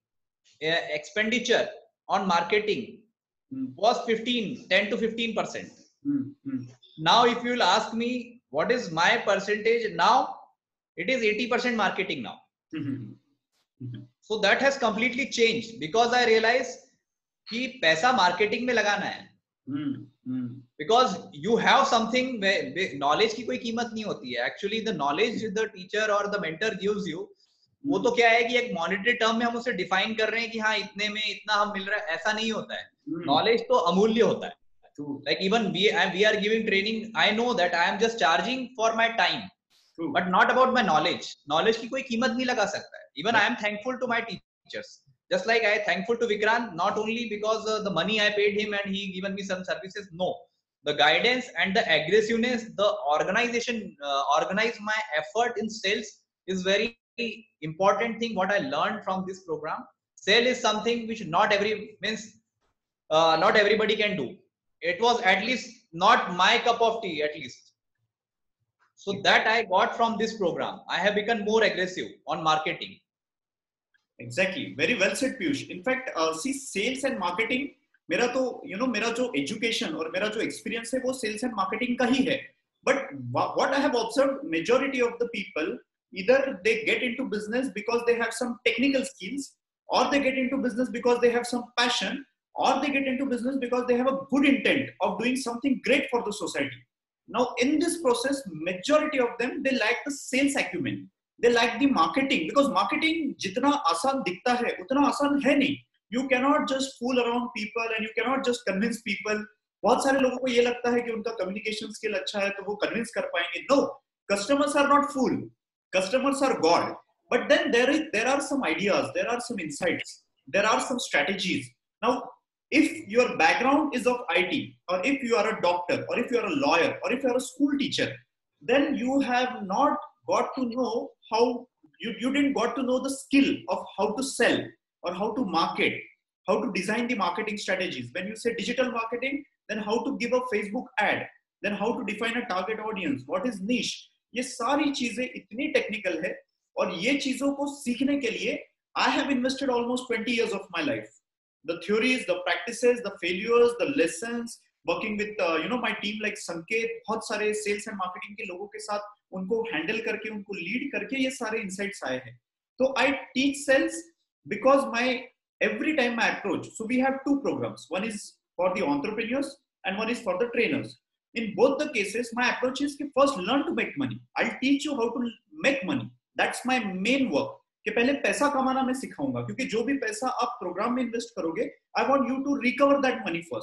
uh, expenditure on marketing hmm. was fifteen, ten to fifteen percent. Hmm. Hmm. Now if you will ask me what is my percentage now, it is eighty percent marketing now. hmm. So that has completely changed because I realized कि पैसा marketing में लगाना है. hmm. Hmm. Because you have something where knowledge की कोई कीमत नहीं होती है. Actually the knowledge the teacher or the mentor gives you, वो तो क्या है कि एक मॉनेटरी टर्म में हम उसे डिफाइन कर रहे हैं कि हाँ इतने में इतना हम मिल रहा है, ऐसा नहीं होता है. नॉलेज तो अमूल्य होता है. Like even we we are giving training, I know that I am just charging for my time, but not about my knowledge. Knowledge की कोई कीमत नहीं लगा सकता है. Even I am thankful to my teachers, just like I thankful to Vikrant, not only because the money I paid him and he given me some services. No, the guidance and the aggressiveness, the organization uh, organize my effort in sales is very important thing what I learned from this program. Sale is something which not every means uh, not everybody can do. It was at least not my cup of tea at least. So that I got from this program. I have become more aggressive on marketing. Exactly, very well said Piyush. In fact uh, see sales and marketing, मेरा तो you know मेरा जो education और मेरा जो experience है वो sales and marketing का ही है. But what I have observed, majority of the people either they get into business because they have some technical skills, or they get into business because they have some passion, or they get into business because they have a good intent of doing something great for the society. Now in this process majority of them they lack the sales acumen, they lack the marketing, because marketing जितना आसान दिखता है उतना आसान है नहीं. You cannot just fool around people and you cannot just convince people. बहुत सारे लोगों को ये लगता है कि उनका communication skill अच्छा है तो वो convince कर पाएंगे. No, customers are not fool. Customers are God. But then there is there are some ideas, there are some insights, there are some strategies. Now, if your background is of I T, or if you are a doctor, or if you are a lawyer, or if you are a school teacher, then you have not got to know how you, you didn't got to know the skill of how to sell or how to market, how to design the marketing strategies. When you say digital marketing, then how to give a Facebook ad, then how to define a target audience, what is niche. ये सारी चीजें इतनी technical है, और ये चीजों को सीखने के लिए I have invested almost twenty years of my life. The theories, the practices, the failures, the lessons, working with uh, you know my team like Sanket, बहुत सारे sales and marketing के लोगों के साथ उनको handle करके उनको lead करके ये सारे insights आए हैं. तो I teach sales because my every time my approach, so we have two programs, one is for the entrepreneurs and one is for the trainers. In both the cases my approach is कि first learn to make money. I'll teach you how to make money. That's my main work. कि पहले पैसा कमाना मैं सिखाऊंगा, क्योंकि जो भी पैसा आप प्रोग्राम में इन्वेस्ट करोगे, I want you to recover that money first.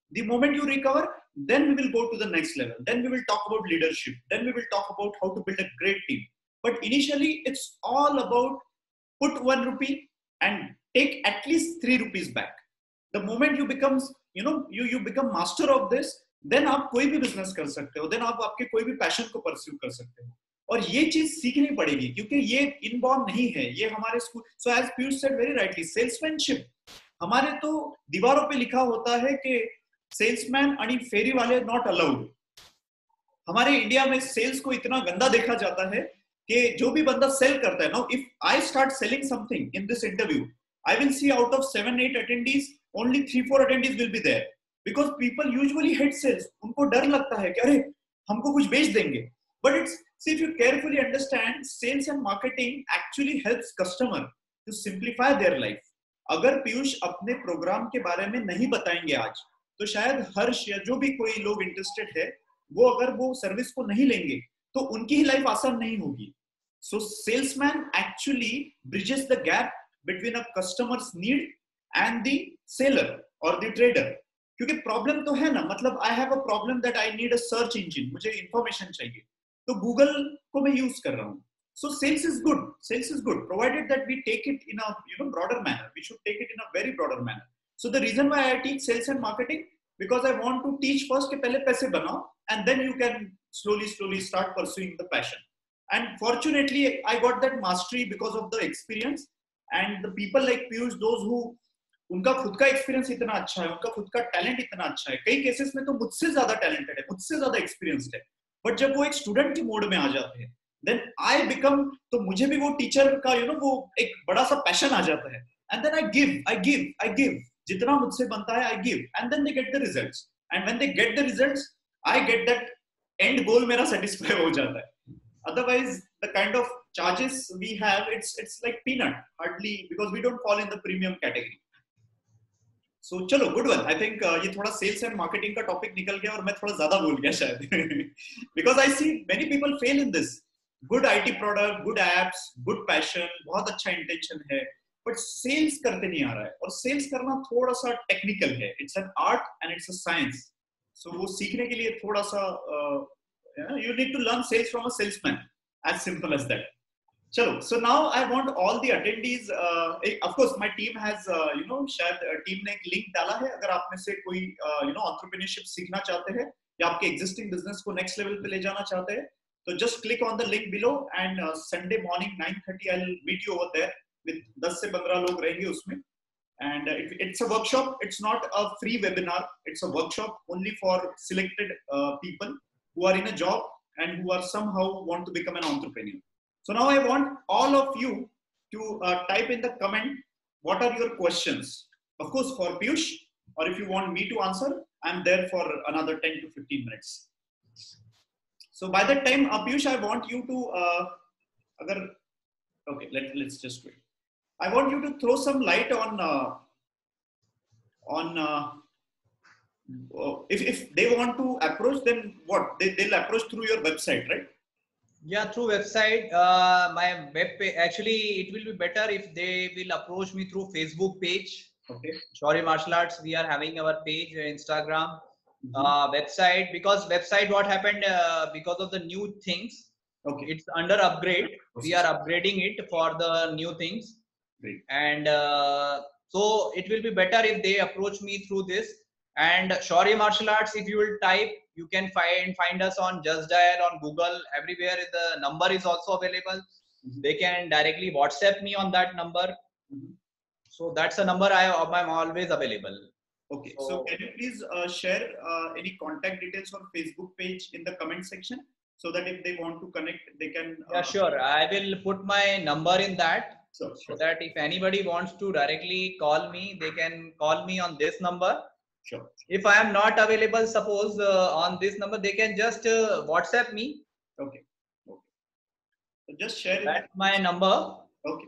The moment you recover, then we will go to the next level. Then we will talk about leadership. Then we will talk about how to build a great team. But initially, it's all about put one rupee and take at least three rupees back. The moment you becomes, you know, you you become master of this, then आप कोई भी business कर सकते हो. Then आप आपके कोई भी passion को pursue कर सकते हो. और ये चीज सीखनी पड़ेगी क्योंकि ये इनबॉर्न नहीं है, ये हमारे school. So as Piyush said very rightly, salesmanship हमारे तो दीवारों पे लिखा होता है कि सेल्समैन आणि फेरी वाले नॉट अलाउड. हमारे इंडिया में सेल्स को इतना गंदा देखा जाता है कि जो भी बंदा सेल करता है, now if I start selling something in this interview, I will see out of seven eight attendees only three four attendees will be there because people usually hate sales. उनको डर लगता है कि अरे हमको कुछ बेच देंगे. But it's, see, if you carefully understand, sales and marketing actually helps customer to simplify their life. अगर पीयूष अपने प्रोग्राम के बारे में नहीं बताएंगे आज, तो शायद हर्ष या जो भी कोई लोग इंटरेस्टेड है, वो अगर वो सर्विस को नहीं लेंगे, तो उनकी ही लाइफ आसान नहीं होगी. So salesman actually bridges the gap between a customer's need and the seller or the trader. क्योंकि प्रॉब्लम तो है ना, मतलब I have a problem that I need a search engine, मुझे इंफॉर्मेशन चाहिए, तो गूगल को मैं यूज कर रहा हूँ. So sales is good. Sales is good, provided that we take it in a you know broader manner. We should take it in a very broader manner. So the reason why I teach sales and marketing, because I want to teach first कि पहले पैसे बनाओ, and then you can slowly slowly start pursuing the passion. And fortunately, I got that mastery because of the experience and the people like Piyush, those who उनका खुद का experience इतना अच्छा है, उनका खुद का टैलेंट इतना अच्छा है. कई केसेस में तो मुझसे ज्यादा टैलेंटेड है, मुझसे ज्यादा एक्सपीरियंस्ड है. बट जब वो एक स्टूडेंट के मोड में आ जाते हैं, देन आई बिकम, तो मुझे भी वो टीचर का यू नो वो एक बड़ा सा पैशन आ जाता है. And then I give I give I give जितना मुझसे बनता है I give, and then they get the results. And when they get the results, I get that and goal मेरा सेटिस्फाई हो जाता है. Otherwise, the kind of charges we have, it's it's like peanut, hardly, because we don't fall in the premium category. So चलो, good one. I think uh, ये थोड़ा sales and marketing का topic निकल गया और मैं थोड़ा ज़्यादा बोल गया शायद. Because I see many people fail in this. Good I T product, good apps, good passion, बहुत अच्छा intention है, but sales करते नहीं आ रहा है. और sales करना थोड़ा सा technical है. It's an art and it's a science. So वो सीखने के लिए थोड़ा सा uh, yeah, you need to learn sales from a salesman. As simple as that. Chalo, so now I want all the attendees. Uh, of course, my team has, uh, you know, शायद team ने एक link डाला है. अगर आप में से कोई, uh, you know, entrepreneurship सीखना चाहते हैं या आपके existing business को next level पे ले जाना चाहते हैं, तो just click on the link below and uh, Sunday morning nine thirty I'll meet you over there with ten से fifteen लोग रहेंगे उसमें. And uh, it, it's a workshop. It's not a free webinar. It's a workshop only for selected uh, people who are in a job and who are somehow want to become an entrepreneur. So now I want all of you to uh, type in the comment, what are your questions? Of course, for Piyush, or if you want me to answer, I'm there for another ten to fifteen minutes. So by that time, uh, Piyush, I want you to, uh, agar, okay, let, let's just wait. I want you to throw some light on, uh, on, uh, if, if they want to approach, then what? They, they'll approach through your website, right? Yeah, through website. Uh, my web page, actually, it will be better if they will approach me through Facebook page. Okay. Shaurya Martial Arts. We are having our page, Instagram, Mm-hmm. uh, website. Because website, what happened? Uh, because of the new things. Okay. It's under upgrade. Okay. We are upgrading it for the new things. Great. And uh, so it will be better if they approach me through this. And Shaurya Martial Arts, if you will type, you can find find us on Just Dial, on Google, everywhere. The number is also available. Mm-hmm. They can directly WhatsApp me on that number. Mm-hmm. So that's a number I I'm always available. Okay. So, so can you please uh, share uh, any contact details or Facebook page in the comment section, so that if they want to connect, they can. Uh, yeah, sure. I will put my number in that. So, so sure. that if anybody wants to directly call me, they can call me on this number. Sure. If I am not available, suppose uh, on this number, they can just uh, WhatsApp me. Okay. Okay. So just share. That's it. My number. Okay.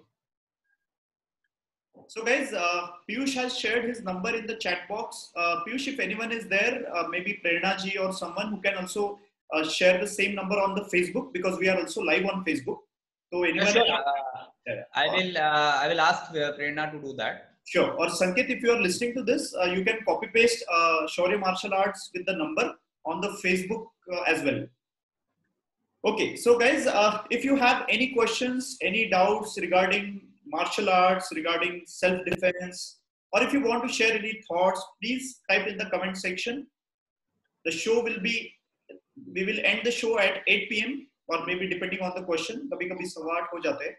So guys, uh, Piyush has shared his number in the chat box. Uh, Piyush, if anyone is there, uh, maybe Prerna ji or someone who can also uh, share the same number on the Facebook, because we are also live on Facebook. So anyone. Yeah, sure. uh, yeah. I will. Uh, I will ask uh, Prerna to do that. Sure. Or Sanket, if you are listening to this, uh, you can copy paste uh, Shaurya Martial Arts with the number on the Facebook uh, as well. Okay. So guys, uh, if you have any questions, any doubts regarding martial arts, regarding self-defense, or if you want to share any thoughts, please type in the comment section. The show will be, we will end the show at eight P M or maybe depending on the question. Kabhi kabhi sawa आठ हो जाते हैं.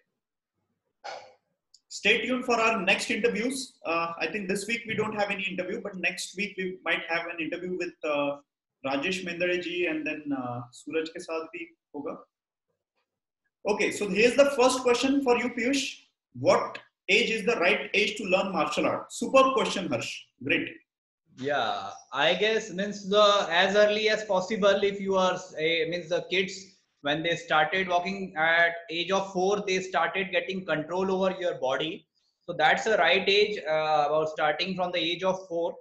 Stay tuned for our next interviews. Uh, I think this week we don't have any interview, but next week we might have an interview with uh, Rajesh Mendare ji and then uh, Suraj ke saath bhi hoga. Okay, so here's the first question for you, Piyush. What age is the right age to learn martial art? Superb question, Harsh. Great. Yeah, I guess means the as early as possible. If you are a, means the kids, when they started walking at age of four, they started getting control over your body. So that's the right age uh, about starting from the age of four.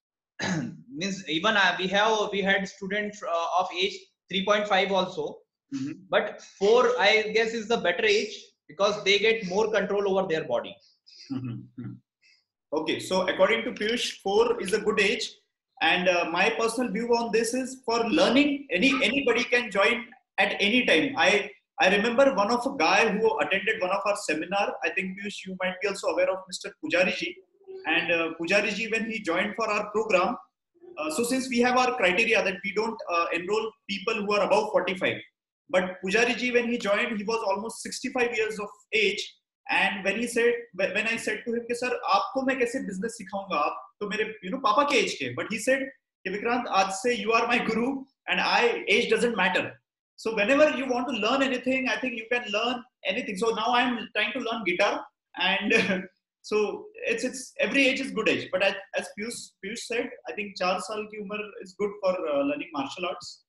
Means even uh, we have we had students uh, of age three point five also, mm-hmm. But four I guess is the better age because they get more control over their body. Mm-hmm. Okay, so according to Piyush, four is a good age, and uh, my personal view on this is for learning. Any anybody can join at any time. I I remember one of a guy who attended one of our seminar. I think Piyush, you might be also aware of Mister Pujari ji. And uh, Pujari ji, when he joined for our program, uh, so since we have our criteria that we don't uh, enroll people who are above forty-five, but Pujari ji, when he joined, he was almost sixty-five years of age. And when he said, when I said to him, कि sir, आपको मैं कैसे business सिखाऊंगा? आप तो मेरे, you know, पापा के age के. But he said, कि Vikrant, आज से you are my guru, and I age doesn't matter. So whenever you want to learn anything, I think you can learn anything. So now I'm trying to learn guitar, and uh, so it's it's every age is good age. But I, as Piyush, Piyush said, I think four saal ki umar is good for uh, learning martial arts.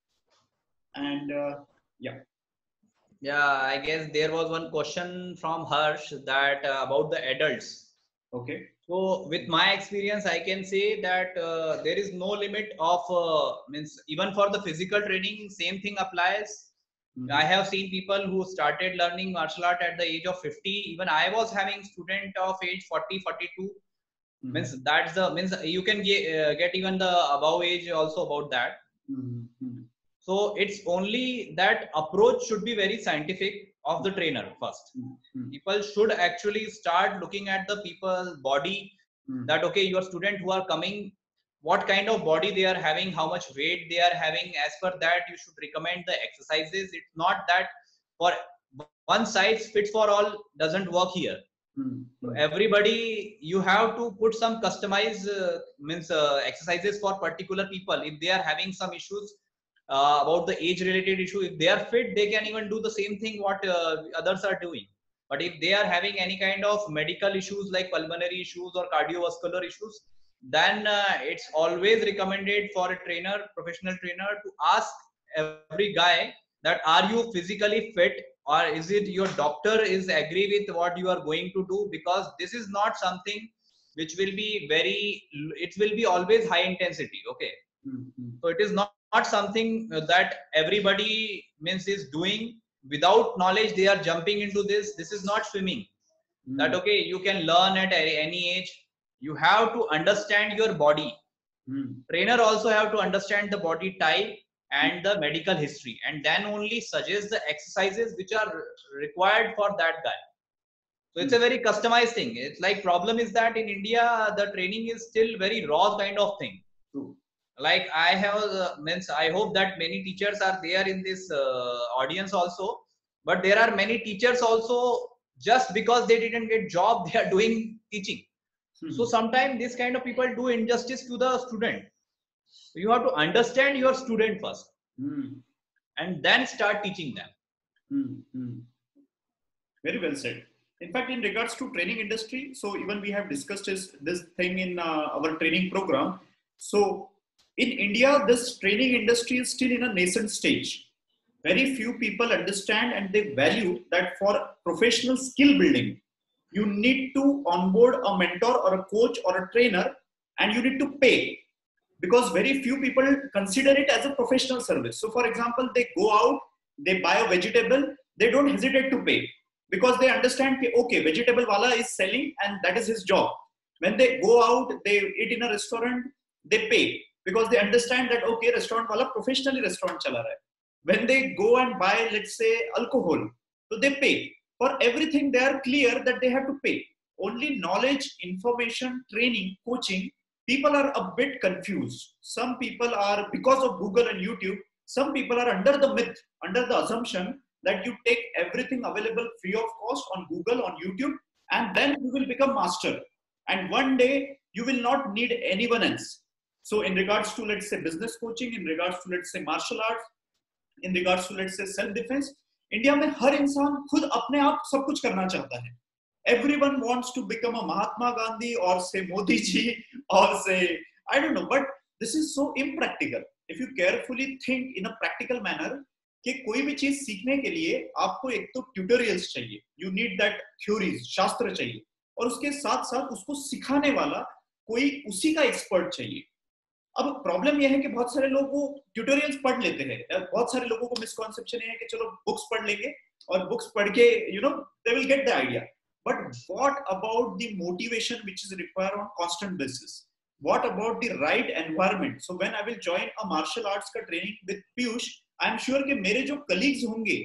And uh, yeah. Yeah, I guess there was one question from Harsh that uh, about the adults. Okay. So with my experience, I can say that uh, there is no limit of uh, means even for the physical training, same thing applies. Mm-hmm. I have seen people who started learning martial art at the age of fifty. Even I was having student of age forty, forty-two. Mm-hmm. Means that's the means you can get, uh, get even the above age also about that. Mm-hmm. So it's only that approach should be very scientific of the trainer first. Mm-hmm. People should actually start looking at the people's body, mm-hmm. that okay, your student who are coming, what kind of body they are having, how much weight they are having. As per that, you should recommend the exercises. It's not that for one size fits for all doesn't work here. Mm-hmm. So everybody, you have to put some customized uh, means uh, exercises for particular people. If they are having some issues, Uh, about the age related issue, if they are fit, they can even do the same thing what uh, others are doing. But if they are having any kind of medical issues like pulmonary issues or cardiovascular issues, then uh, it's always recommended for a trainer, professional trainer, to ask every guy that are you physically fit, or is it your doctor is agree with what you are going to do, because this is not something which will be very, it will be always high intensity. Okay. Mm-hmm. So it is not, not something that everybody means is doing without knowledge. They are jumping into this. This is not swimming. Mm-hmm. That okay, you can learn at any age. You have to understand your body. Mm-hmm. Trainer also have to understand the body type and the medical history, and then only suggest the exercises which are required for that guy. So it's mm-hmm. a very customized thing. It's like problem is that in India the training is still very raw kind of thing. True. Like I have uh, means I hope that many teachers are there in this uh, audience also, but there are many teachers also just because they didn't get job, they are doing teaching. Hmm. So sometimes this kind of people do injustice to the student. So you have to understand your student first, hmm. and then start teaching them. Hmm. Hmm. Very well said. In fact, in regards to training industry, so even we have discussed this, this thing in uh, our training program. So in India, this training industry is still in a nascent stage. Very few people understand and they value that for professional skill building, you need to onboard a mentor or a coach or a trainer, and you need to pay, because very few people consider it as a professional service. So for example, they go out, they buy a vegetable, they don't hesitate to pay because they understand, okay, vegetable wala is selling and that is his job. When they go out, they eat in a restaurant, they pay because they understand that okay, restaurant wala professionally restaurant chala raha hai. When they go and buy, let's say, alcohol, so they pay for everything. They are clear that they have to pay. Only knowledge, information, training, coaching, people are a bit confused. Some people are, because of Google and YouTube, some people are under the myth, under the assumption that you take everything available free of cost on Google, on YouTube, and then you will become master. And one day you will not need anyone else. So in regards to, let's say, business coaching, in regards to, let's say, martial arts, in regards to, let's say, self-defense, India में हर इंसान खुद अपने आप सब कुछ करना चाहता है. Everyone wants to become a Mahatma Gandhi or say Modi ji or say, I don't know, but this is so impractical. If you carefully think in a practical manner, कि कोई भी चीज सीखने के लिए आपको एक तो ट्यूटोरियल्स चाहिए, you need that theories, शास्त्र चाहिए, और उसके साथ साथ उसको सिखाने वाला कोई उसी का एक्सपर्ट चाहिए. अब प्रॉब्लम यह है कि बहुत सारे लोग वो ट्यूटोरियल्स पढ़ लेते हैं. बहुत सारे लोगों को मिसकॉन्सेप्शन है कि चलो बुक्स पढ़ लेंगे और बुक्स पढ़ के you know they will get the idea. But what about the motivation which is required on constant basis? What about the right environment? So when I will join a martial arts का training with Piyush, I am sure कि मेरे जो colleagues होंगे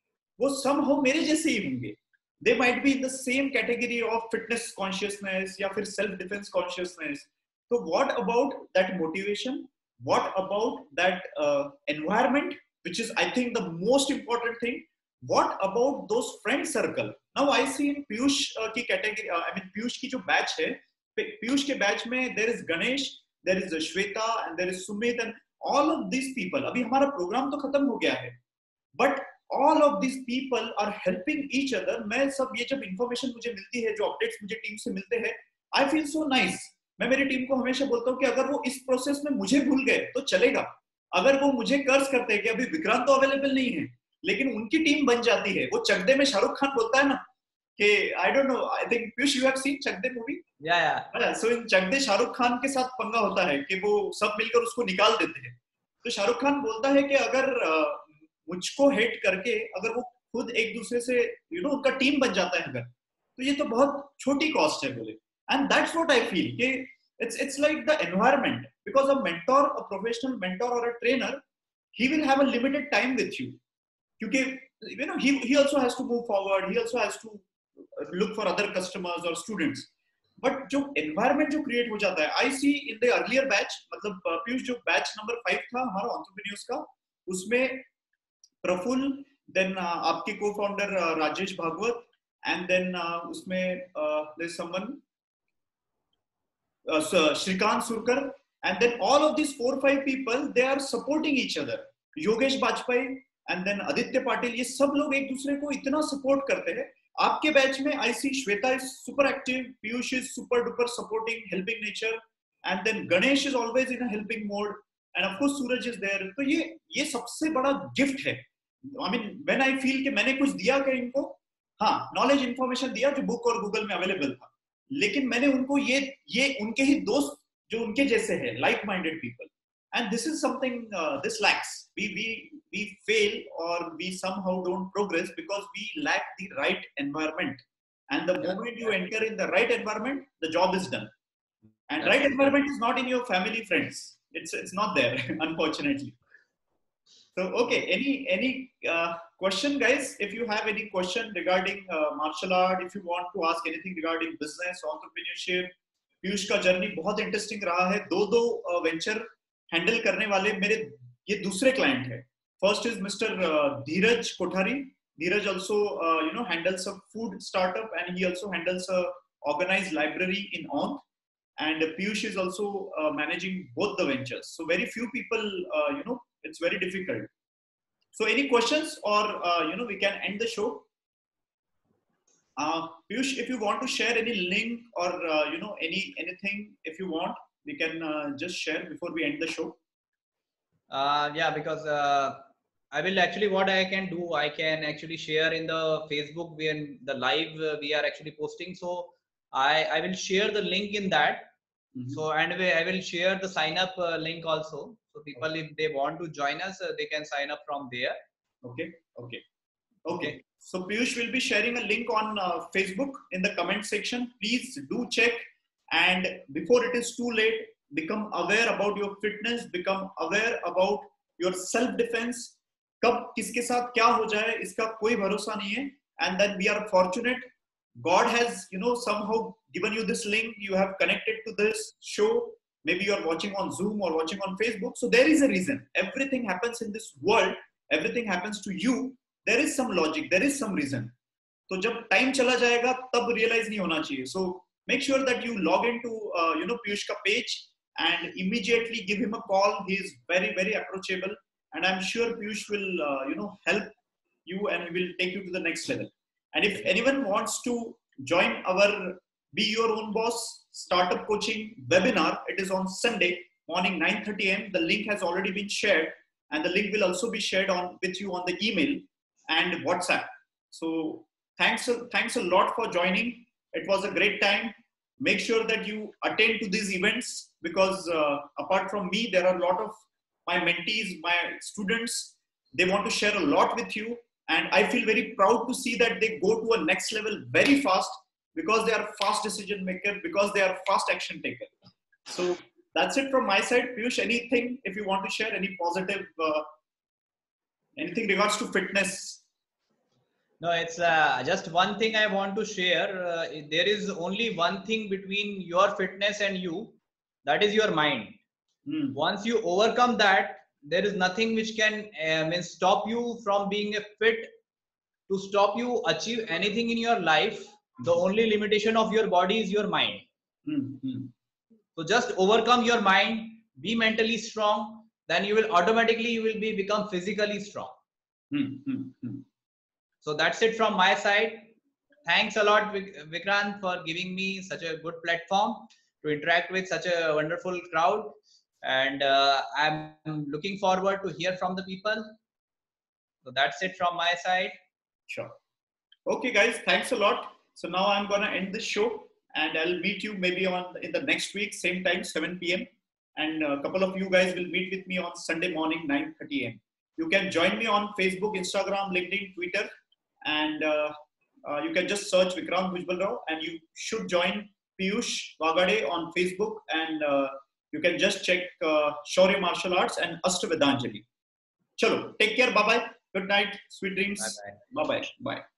वो somehow मेरे जैसे ही होंगे. They might be in the same category of fitness consciousness या फिर self defense consciousness. So what about that motivation? What about that uh, environment, which is, I think, the most important thing? What about those friend circle? Now I see in Piyush uh, की category, uh, I mean Piyush की जो batch है, Piyush के batch में there is Ganesh, there is Shweta, and there is Sumit, and all of these people. अभी हमारा program तो खत्म हो गया है, but all of these people are helping each other. मैं सब ये जब information मुझे मिलती है, जो updates मुझे टीम से मिलते हैं, I feel so nice. मैं मेरी टीम को हमेशा बोलता हूँ कि अगर वो इस प्रोसेस में मुझे भूल गए तो चलेगा. अगर वो मुझे कर्ज करते हैं कि अभी विक्रांत तो अवेलेबल नहीं है, लेकिन उनकी टीम बन जाती है. वो चक दे में शाहरुख खान बोलता है ना कि I don't know, I think Piyush, you have seen Chak they movie? Yeah, yeah. So in चक दे शाहरुख खान के साथ पंगा होता है कि वो सब मिलकर उसको निकाल देते हैं. तो शाहरुख खान बोलता है कि अगर मुझको हेट करके अगर वो खुद एक दूसरे से यू नो उनका टीम बन जाता है अगर, तो ये तो बहुत छोटी कॉस्ट है बोले. And that's what I feel कि it's it's like the environment, because a mentor, a professional mentor और a trainer, he will have a limited time with you, क्योंकि you know he he also has to move forward, he also has to look for other customers और students. But जो environment जो create हो जाता है, I see in the earlier batch, मतलब पीयूष जो batch number five था हमारा एंटरप्रेन्योर्स का, उसमें प्रफुल्ल, देन uh, आपके को founder uh, Rajesh Bhagwat, and then uh, उसमें there is someone Shrikant Surkar, and then all of this four five people they are supporting each other. Yogesh Bajpayee and then Aditya Patil, ये सब लोग एक दूसरे को इतना सपोर्ट करते हैं. आपके बैच में I see Shweta is super active, Piyush is super duper supporting, helping nature, and then Ganesh is always in a helping mode, and of course Suraj is there. तो ये ये सबसे बड़ा गिफ्ट है. I mean, when I feel कि मैंने कुछ दिया क्या इनको, हाँ नॉलेज इन्फॉर्मेशन दिया जो बुक और गूगल में अवेलेबल था, लेकिन मैंने उनको ये ये उनके ही दोस्त जो उनके जैसे हैं, like minded people, and this is something this lacks. we we we fail or we somehow don't progress because we lack the right environment, and the Yeah. moment you enter in the right environment, the job is done. And That's right true. environment is not in your family, friends. It's it's not there unfortunately. So okay, any any uh, question, guys? If you have any question regarding uh, martial art, if you want to ask anything regarding business, entrepreneurship, Piyush का journey बहुत interesting रहा है. दो दो venture handle करने वाले मेरे ये दूसरे क्लाइंट है. First is mister Dheeraj Kothari. Dheeraj also uh, you know handles a food startup, and he also handles a organized library in Onth, and Piyush is also uh, managing both the ventures. So very few people, uh, you know it's very difficult. So any questions, or uh, you know we can end the show. uh, Piyush, if you want to share any link or uh, you know any anything, if you want, we can uh, just share before we end the show. Uh, yeah, because uh, I will actually, what I can do, I can actually share in the Facebook when the live uh, we are actually posting. So I, I will share the link in that. Mm-hmm. So, and we, I will share the sign up uh, link also. So people, okay, if they want to join us, uh, they can sign up from there. Okay. Okay. Okay. So Piyush will be sharing a link on uh, Facebook in the comment section. Please do check. And before it is too late, become aware about your fitness, become aware about your self defense. कब किसके साथ क्या हो जाए इसका कोई भरोसा नहीं है. And then we are fortunate, God has, you know, somehow given you this link. You have connected to this show. Maybe you are watching on Zoom or watching on Facebook. So there is a reason. Everything happens in this world. Everything happens to you. There is some logic. There is some reason. So जब time चला जाएगा तब realize नहीं होना चाहिए. So make sure that you log into uh, you know Piyush ka page and immediately give him a call. He is very very approachable, and I'm sure Piyush will uh, you know help you and he will take you to the next level. And if anyone wants to join our Be Your Own Boss Startup Coaching webinar, it is on Sunday morning nine thirty a m The link has already been shared, and the link will also be shared on with you on the email and WhatsApp. So thanks, thanks a lot for joining. It was a great time. Make sure that you attend to these events, because uh, apart from me, there are a lot of my mentees, my students. They want to share a lot with you. And I feel very proud to see that they go to a next level very fast, because they are fast decision maker, because they are fast action taker. So that's it from my side. Piyush, anything if you want to share, any positive, uh, anything regards to fitness? No, it's uh, just one thing I want to share. Uh, there is only one thing between your fitness and you, that is your mind. Hmm. Once you overcome that, there is nothing which can uh, mean stop you from being a fit, to stop you achieve anything in your life. The only limitation of your body is your mind. Mm-hmm. So just overcome your mind, be mentally strong, then you will automatically you will be become physically strong. Mm-hmm. So that's it from my side. Thanks a lot, Vikrant, for giving me such a good platform to interact with such a wonderful crowd. And uh, I'm looking forward to hear from the people. So that's it from my side. Sure. Okay, guys, thanks a lot. So now I'm going to end this show, and I'll meet you maybe on in the next week, same time, seven p m And a couple of you guys will meet with me on Sunday morning, nine thirty a m You can join me on Facebook, Instagram, LinkedIn, Twitter, and uh, uh, you can just search Vikrant Bhujbal Rao, and you should join Piyush Vaghade on Facebook, and uh, you can just check uh, Shaurya Martial Arts and Ashtavedanjali. Chalo, take care. Bye bye. Good night. Sweet dreams. Bye bye. Bye bye. Bye.